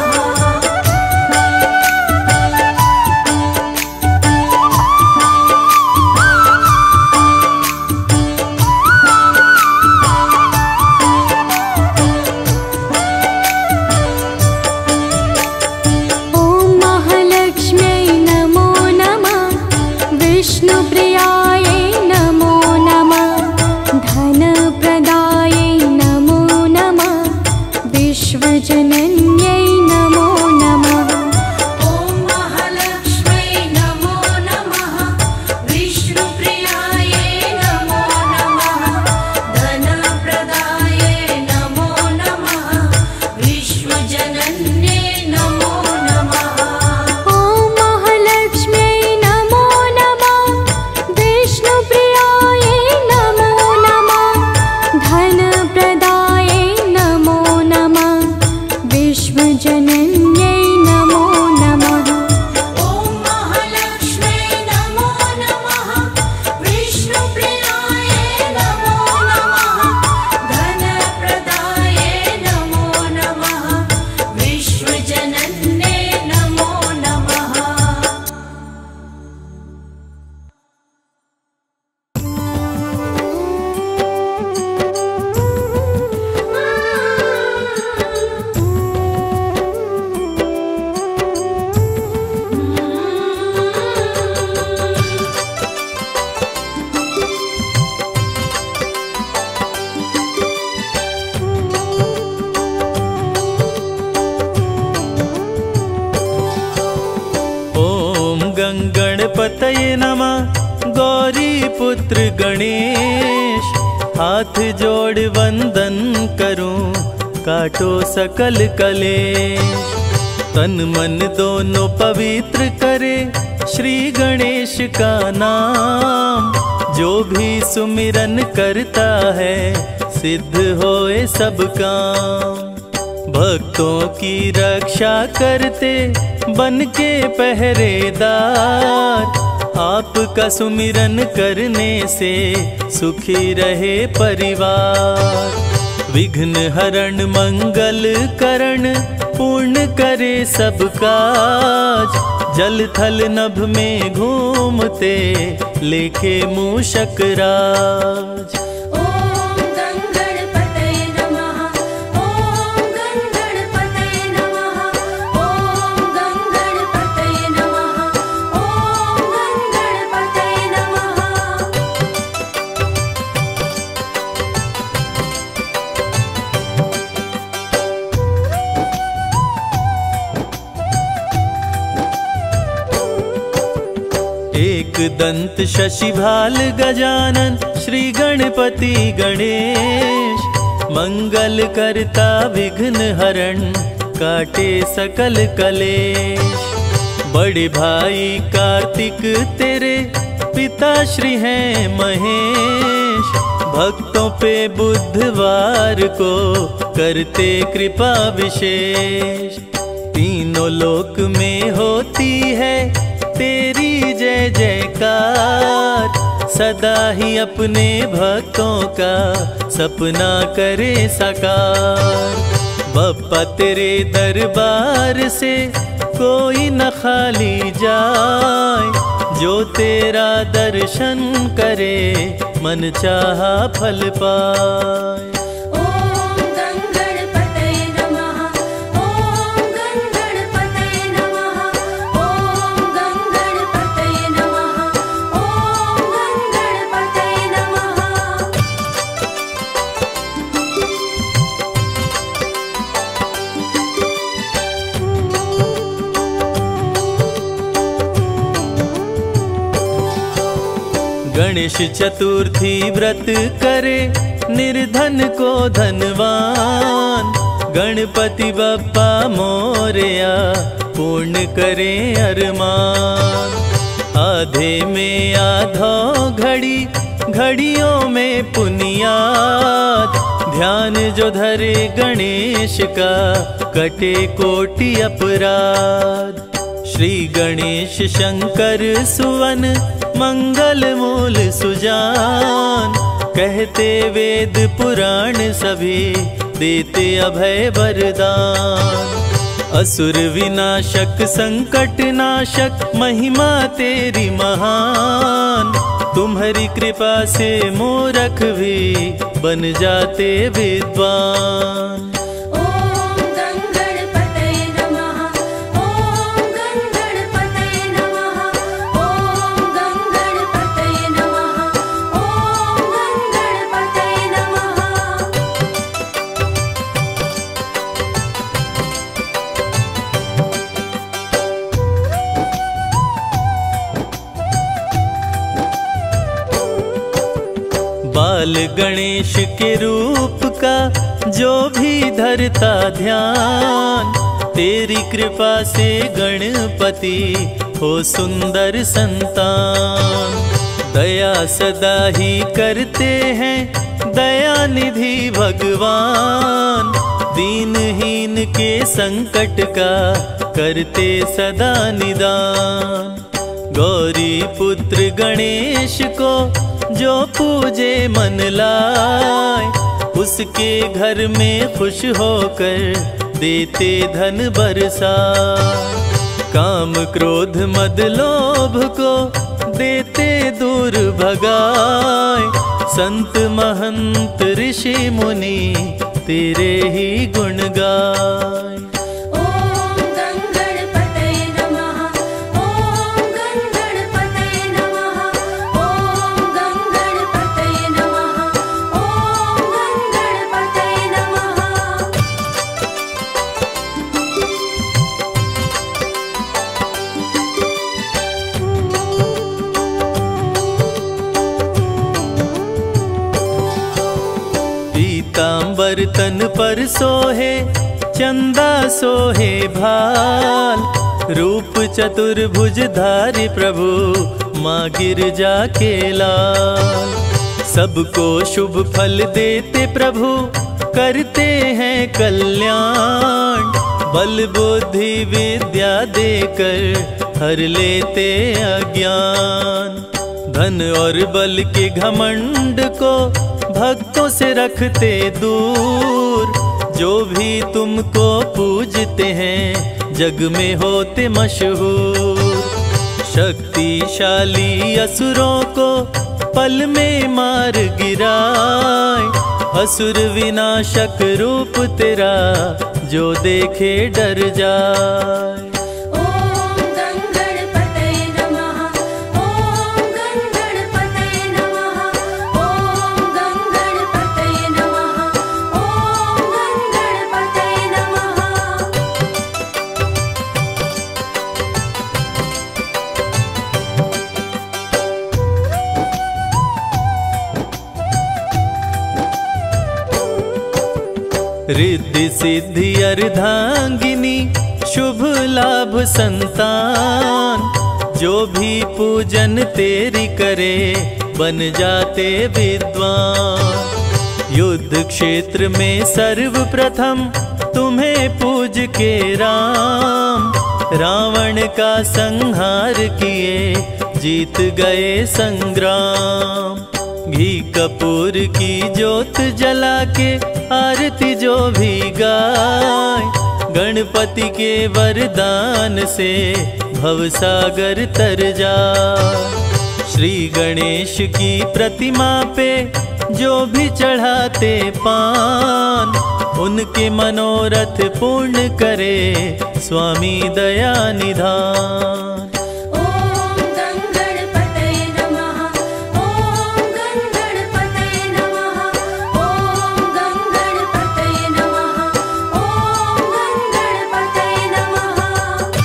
ॐ महालक्ष्म्यै नमो नमः। विष्णुप्रियायै नमो नमः। धनप्रदायै नमो नमः। विश्वजनन्यै नमो नमः। ॐ महालक्ष्म्यै नमो नमः। विष्णुप्रियायै नमो नमः। धनप्रदायै नमो नमः। विश्वजनन्यै नमो नमः। ॐ महालक्ष्म्यै नमो नमः। विष्णुप्रियायै नमो नमः। धनप्रदायै नमो नमः। विश्वजनन्यै नमो नमः। ॐ महालक्ष्म्यै नमो नमः। विष्णुप्रियायै नमो नमः। धनप्रदायै नमो नमः। विश्वजनन्यै नमो नमः। ॐ गणपतये नमः। गौरी पुत्र गणेश, हाथ जोड़ वंदन करूं, काटो सकल कलेश। तन मन दोनों पवित्र करे श्री गणेश का नाम। जो भी सुमिरन करता है सिद्ध होए सब काम। भक्तों की रक्षा करते बन के पहरेदार। आपका सुमिरन करने से सुखी रहे परिवार। विघ्न हरण मंगल करण, पूर्ण करे सब काज। जल थल नभ में घूमते लेके मूषक राज। ॐ गणपतये नमः। ॐ गणपतये नमः। ॐ गणपतये नमः। ॐ गणपतये नमः। एक दंत शशिभाल गजानन, श्री गणपति गणेश। मंगल करता विघ्न हरण, काटे सकल कलेश। बड़े भाई कार्तिक तेरे पिता श्री हैं महेश। भक्तों पे बुधवार को करते कृपा विशेष। तीनों लोक में होती है तेरी जय जयकार। सदा ही अपने भक्तों का सपना करे साकार। बप्पा तेरे दरबार से कोई न खाली जाए। जो तेरा दर्शन करे मन चाहा फल पाए। ॐ गणपतये नमः। ॐ गणपतये नमः। ॐ गणपतये नमः। ॐ गणपतये नमः। गणेश चतुर्थी व्रत करे निर्धन को धनवान। गणपति बप्पा मोरया पूर्ण करे अरमान। आधे में आधो घड़ी घड़ियों में पुनियाद। ध्यान जो धरे गणेश का कटे कोटि अपराध। श्री गणेश शंकर सुवन मंगल मूल सुजान। कहते वेद पुराण सभी देते अभय वरदान। असुर विनाशक संकट नाशक महिमा तेरी महान। तुम्हारी कृपा से मूर्ख भी बन जाते विद्वान। ओम गंगणपतये नमः। ओम गंगणपतये नमः। ओम गंगणपतये नमः। ओम गंगणपतये नमः। बाल गणेश के रूप का जो भी धरता ध्यान। तेरी कृपा से गणपति हो सुंदर संतान। दया सदा ही करते हैं दया निधि भगवान। दीनहीन के संकट का करते सदा निदान। गौरी पुत्र गणेश को जो पूजे मन लाए। उसके घर में खुश होकर देते धन बरसाए। काम क्रोध मद लोभ को देते दूर भगाए। संत महंत ऋषि मुनि तेरे ही गुण गाए। ओम गंगणपतये नमः। ओम गंगणपतये नमः। ओम गंगणपतये नमः। ओम गंगणपतये नमः। पीतांबर तन पर सोहे चंदा सोहे भाल। रूप चतुर्भुज धारी प्रभु माँ गिरजा के लाल। सबको शुभ फल देते प्रभु करते हैं कल्याण। बल बुद्धि विद्या देकर हर लेते अज्ञान। धन और बल के घमंड को भक्तों से रखते दूर। जो भी तुमको पूजते हैं जग में होते मशहूर। शक्तिशाली असुरों को पल में मार गिराए। असुर विनाशक रूप तेरा जो देखे डर जाए। ओम गंगणपतये नमः। ओम गंगणपतये नमः। ओम गंगणपतये नमः। ओम गंगणपतये नमः। रिद्धि सिद्धि अर्धांगिनी शुभ लाभ संतान। जो भी पूजन तेरी करे बन जाते विद्वान। युद्ध क्षेत्र में सर्वप्रथम तुम्हें पूज के राम। रावण का संहार किए जीत गए संग्राम। घी कपूर की ज्योत जला के आरती जो भी गाय। गणपति के वरदान से भवसागर तर जाए। श्री गणेश की प्रतिमा पे जो भी चढ़ाते पान। उनके मनोरथ पूर्ण करे स्वामी दया निधान। ओम गंगणपतये नमः। ओम गंगणपतये नमः। ओम गंगणपतये नमः। ओम गंगणपतये नमः।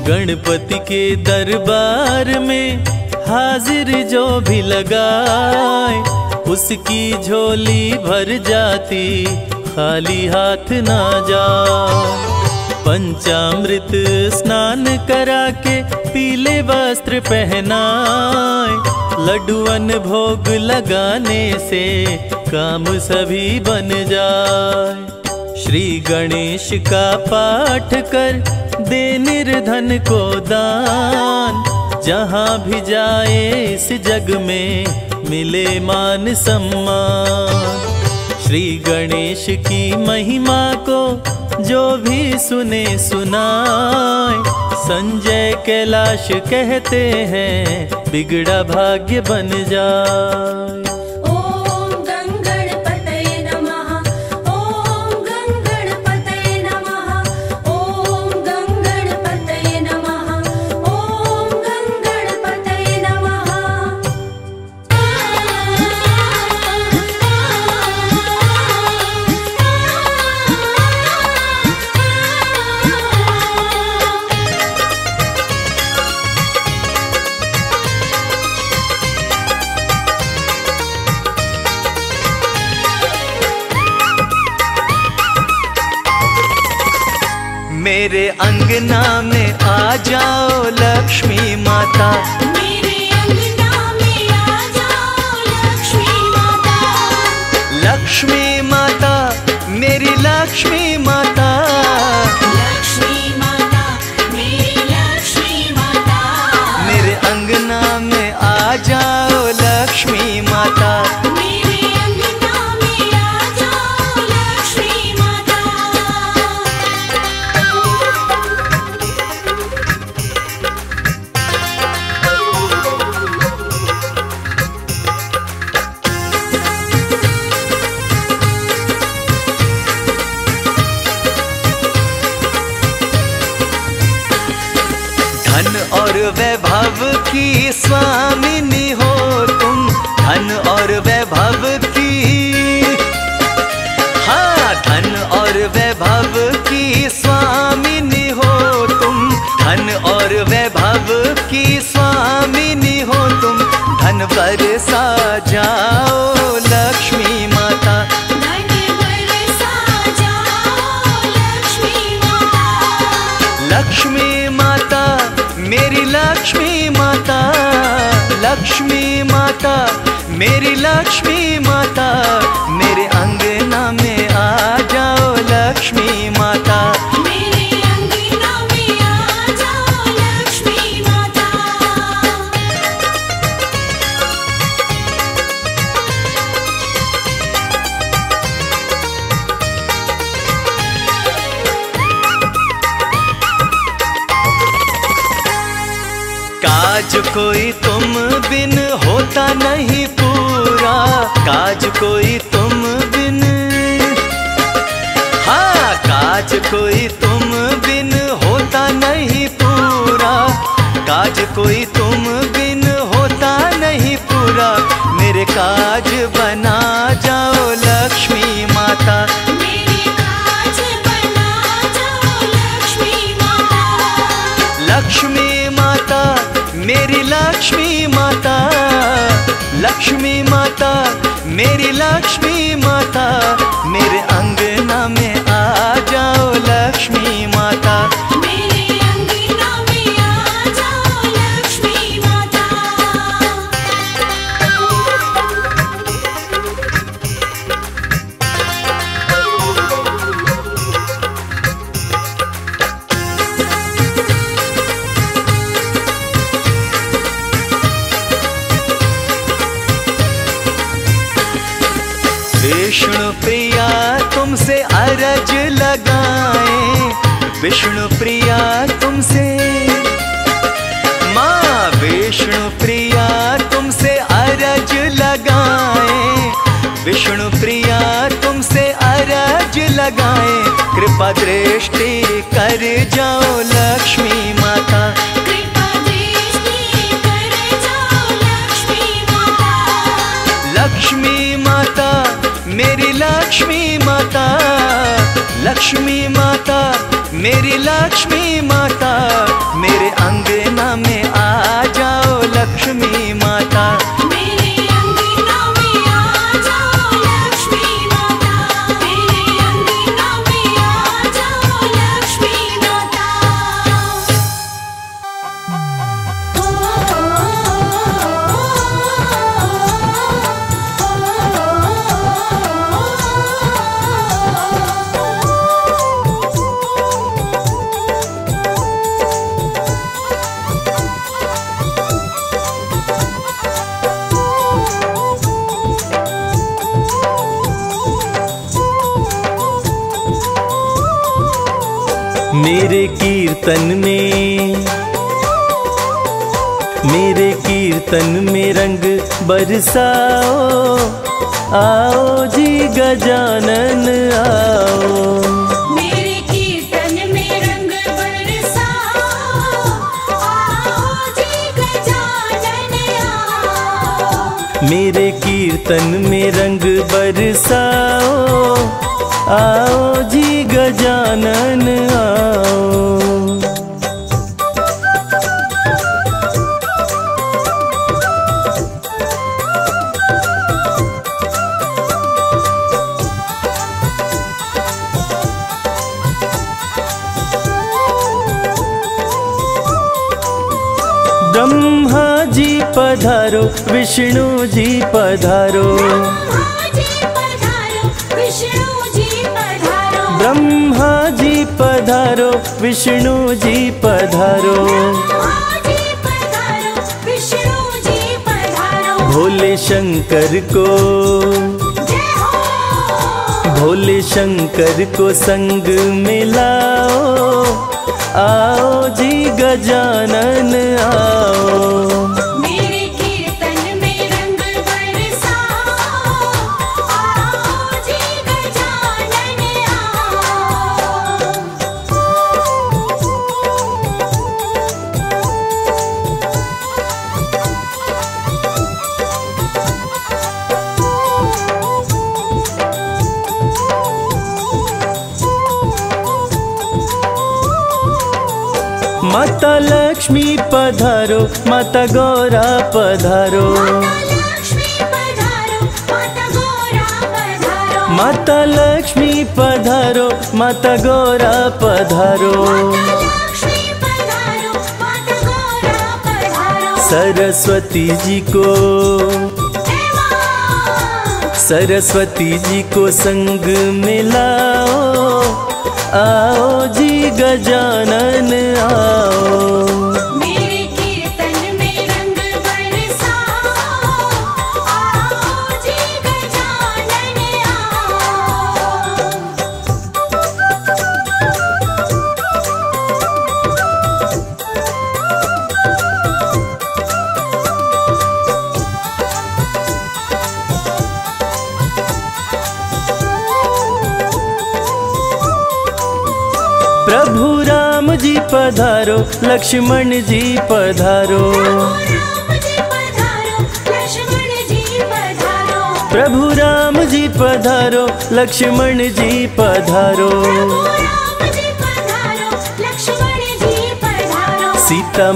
गणपति के दरबार में हाजिर जो भी लगाए, उसकी झोली भर जाती, खाली हाथ ना जाए। पंचामृत स्नान करा के पीले वस्त्र पहनाए, लड्डुअन भोग लगाने से काम सभी बन जाए। श्री गणेश का पाठ कर दे निर्धन को दान, जहाँ भी जाए इस जग में मिले मान सम्मान। श्री गणेश की महिमा को जो भी सुने सुनाए, संजय कैलाश कहते हैं बिगड़ा भाग्य बन जाए। ओम गंगणपतये नमः, ओम गंगणपतये नमः, ओम गंगणपतये नमः, ओम गंगणपतये नमः। मेरे अंगना में आ जाओ लक्ष्मी माता, मेरे अंगना में आ जाओ लक्ष्मी माता। लक्ष्मी माता मेरी लक्ष्मी माता, लक्ष्मी माता मेरी लक्ष्मी माता। मेरे अंगना में आ जाओ लक्ष्मी माता। मेरे अंगना में आ जाओ लक्ष्मी माता। धन और वैभव की स्वामिनी हो तुम, धन और वैभव की, हाँ धन और वैभव की स्वामिनी हो तुम, धन और वैभव की स्वामिनी हो तुम। धन बरसा जाओ लक्ष्मी माता, धन बरसा जाओ लक्ष्मी माता। लक्ष्मी माता मेरी लक्ष्मी माता, लक्ष्मी माता मेरी लक्ष्मी माता। मेरे अंगना में आ जाओ लक्ष्मी माता। मेरे अंगना में आ जाओ लक्ष्मी माता। काज कोई तुम बिन होता नहीं पूरा, काज कोई तुम बिन, हाँ काज कोई तुम बिन होता नहीं पूरा, काज कोई तुम बिन होता नहीं पूरा। मेरे काज बना जाओ लक्ष्मी माता, मेरे काज बना जाओ लक्ष्मी माता। लक्ष्मी माता मेरी लक्ष्मी माता, लक्ष्मी माता मेरी लक्ष्मी माता। मेरे अंगना में आ जाओ लक्ष्मी माता। मेरे अंगना में आ जाओ लक्ष्मी माता। विष्णु प्रिया तुमसे अरज लगाए, विष्णु प्रिया तुमसे, माँ विष्णु प्रिया तुमसे अरज लगाए, विष्णु प्रिया तुमसे अरज लगाए। कृपा दृष्टि कर जाओ लक्ष्मी माता, कृपा दृष्टि कर जाओ लक्ष्मी माता। लक्ष्मी माता मेरी लक्ष्मी माता, लक्ष्मी माता मेरी लक्ष्मी माता। मेरे अंगना में आ जाओ लक्ष्मी माता। मेरे अंगना में आ जाओ लक्ष्मी माता। मेरे अंगना में आ जाओ लक्ष्मी माता। मेरे कीर्तन में रंग बरसाओ, आओ जी गजानन आओ। मेरे कीर्तन में रंग बरसाओ, आओ जी गजानन आओ। मेरे कीर्तन में रंग बरसाओ, आओ जी गजानन आओ। ब्रह्मा जी पधारो, विष्णु जी पधारो। ब्रह्मा जी पधारो, विष्णु जी पधारो। भोले शंकर को संग मिलाओ, आओ जी गजानन आओ। मेरे कीर्तन में रंग बरसाओ, आओ जी गजानन आओ। माता लक्ष्मी पधारो, माता गौरा पधारो। माता लक्ष्मी पधारो, माता गौरा पधारो। सरस्वती जी को संग मिलाओ, आओ जी गजानन आओ। मेरे कीर्तन में रंग बरसाओ, आओ जी गजानन आओ। प्रभु राम जी पधारो, लक्ष्मण जी पधारो। प्रभु राम जी पधारो, लक्ष्मण जी पधारो। सीता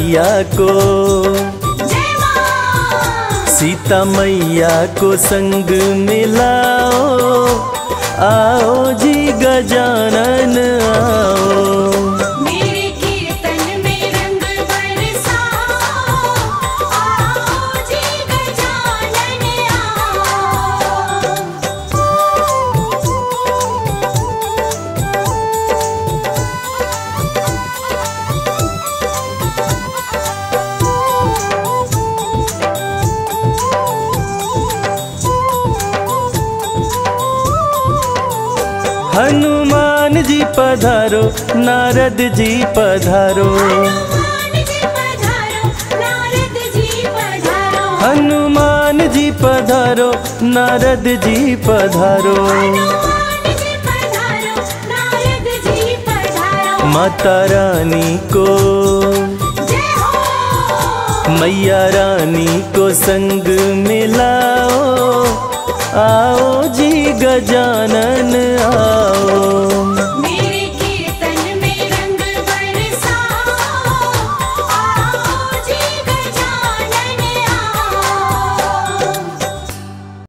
मैया को संग मिलाओ, आओ जी गजानन आओ। मेरे कीर्तन में रंग बरसाओ, आओ जी गजानन आओ। हनुमान जी पधारो, नारद जी पधारो। हनुमान जी पधारो, नारद जी पधारो। माता रानी को, मैया रानी को संग मिलाओ, आओ जी गजानन आओ।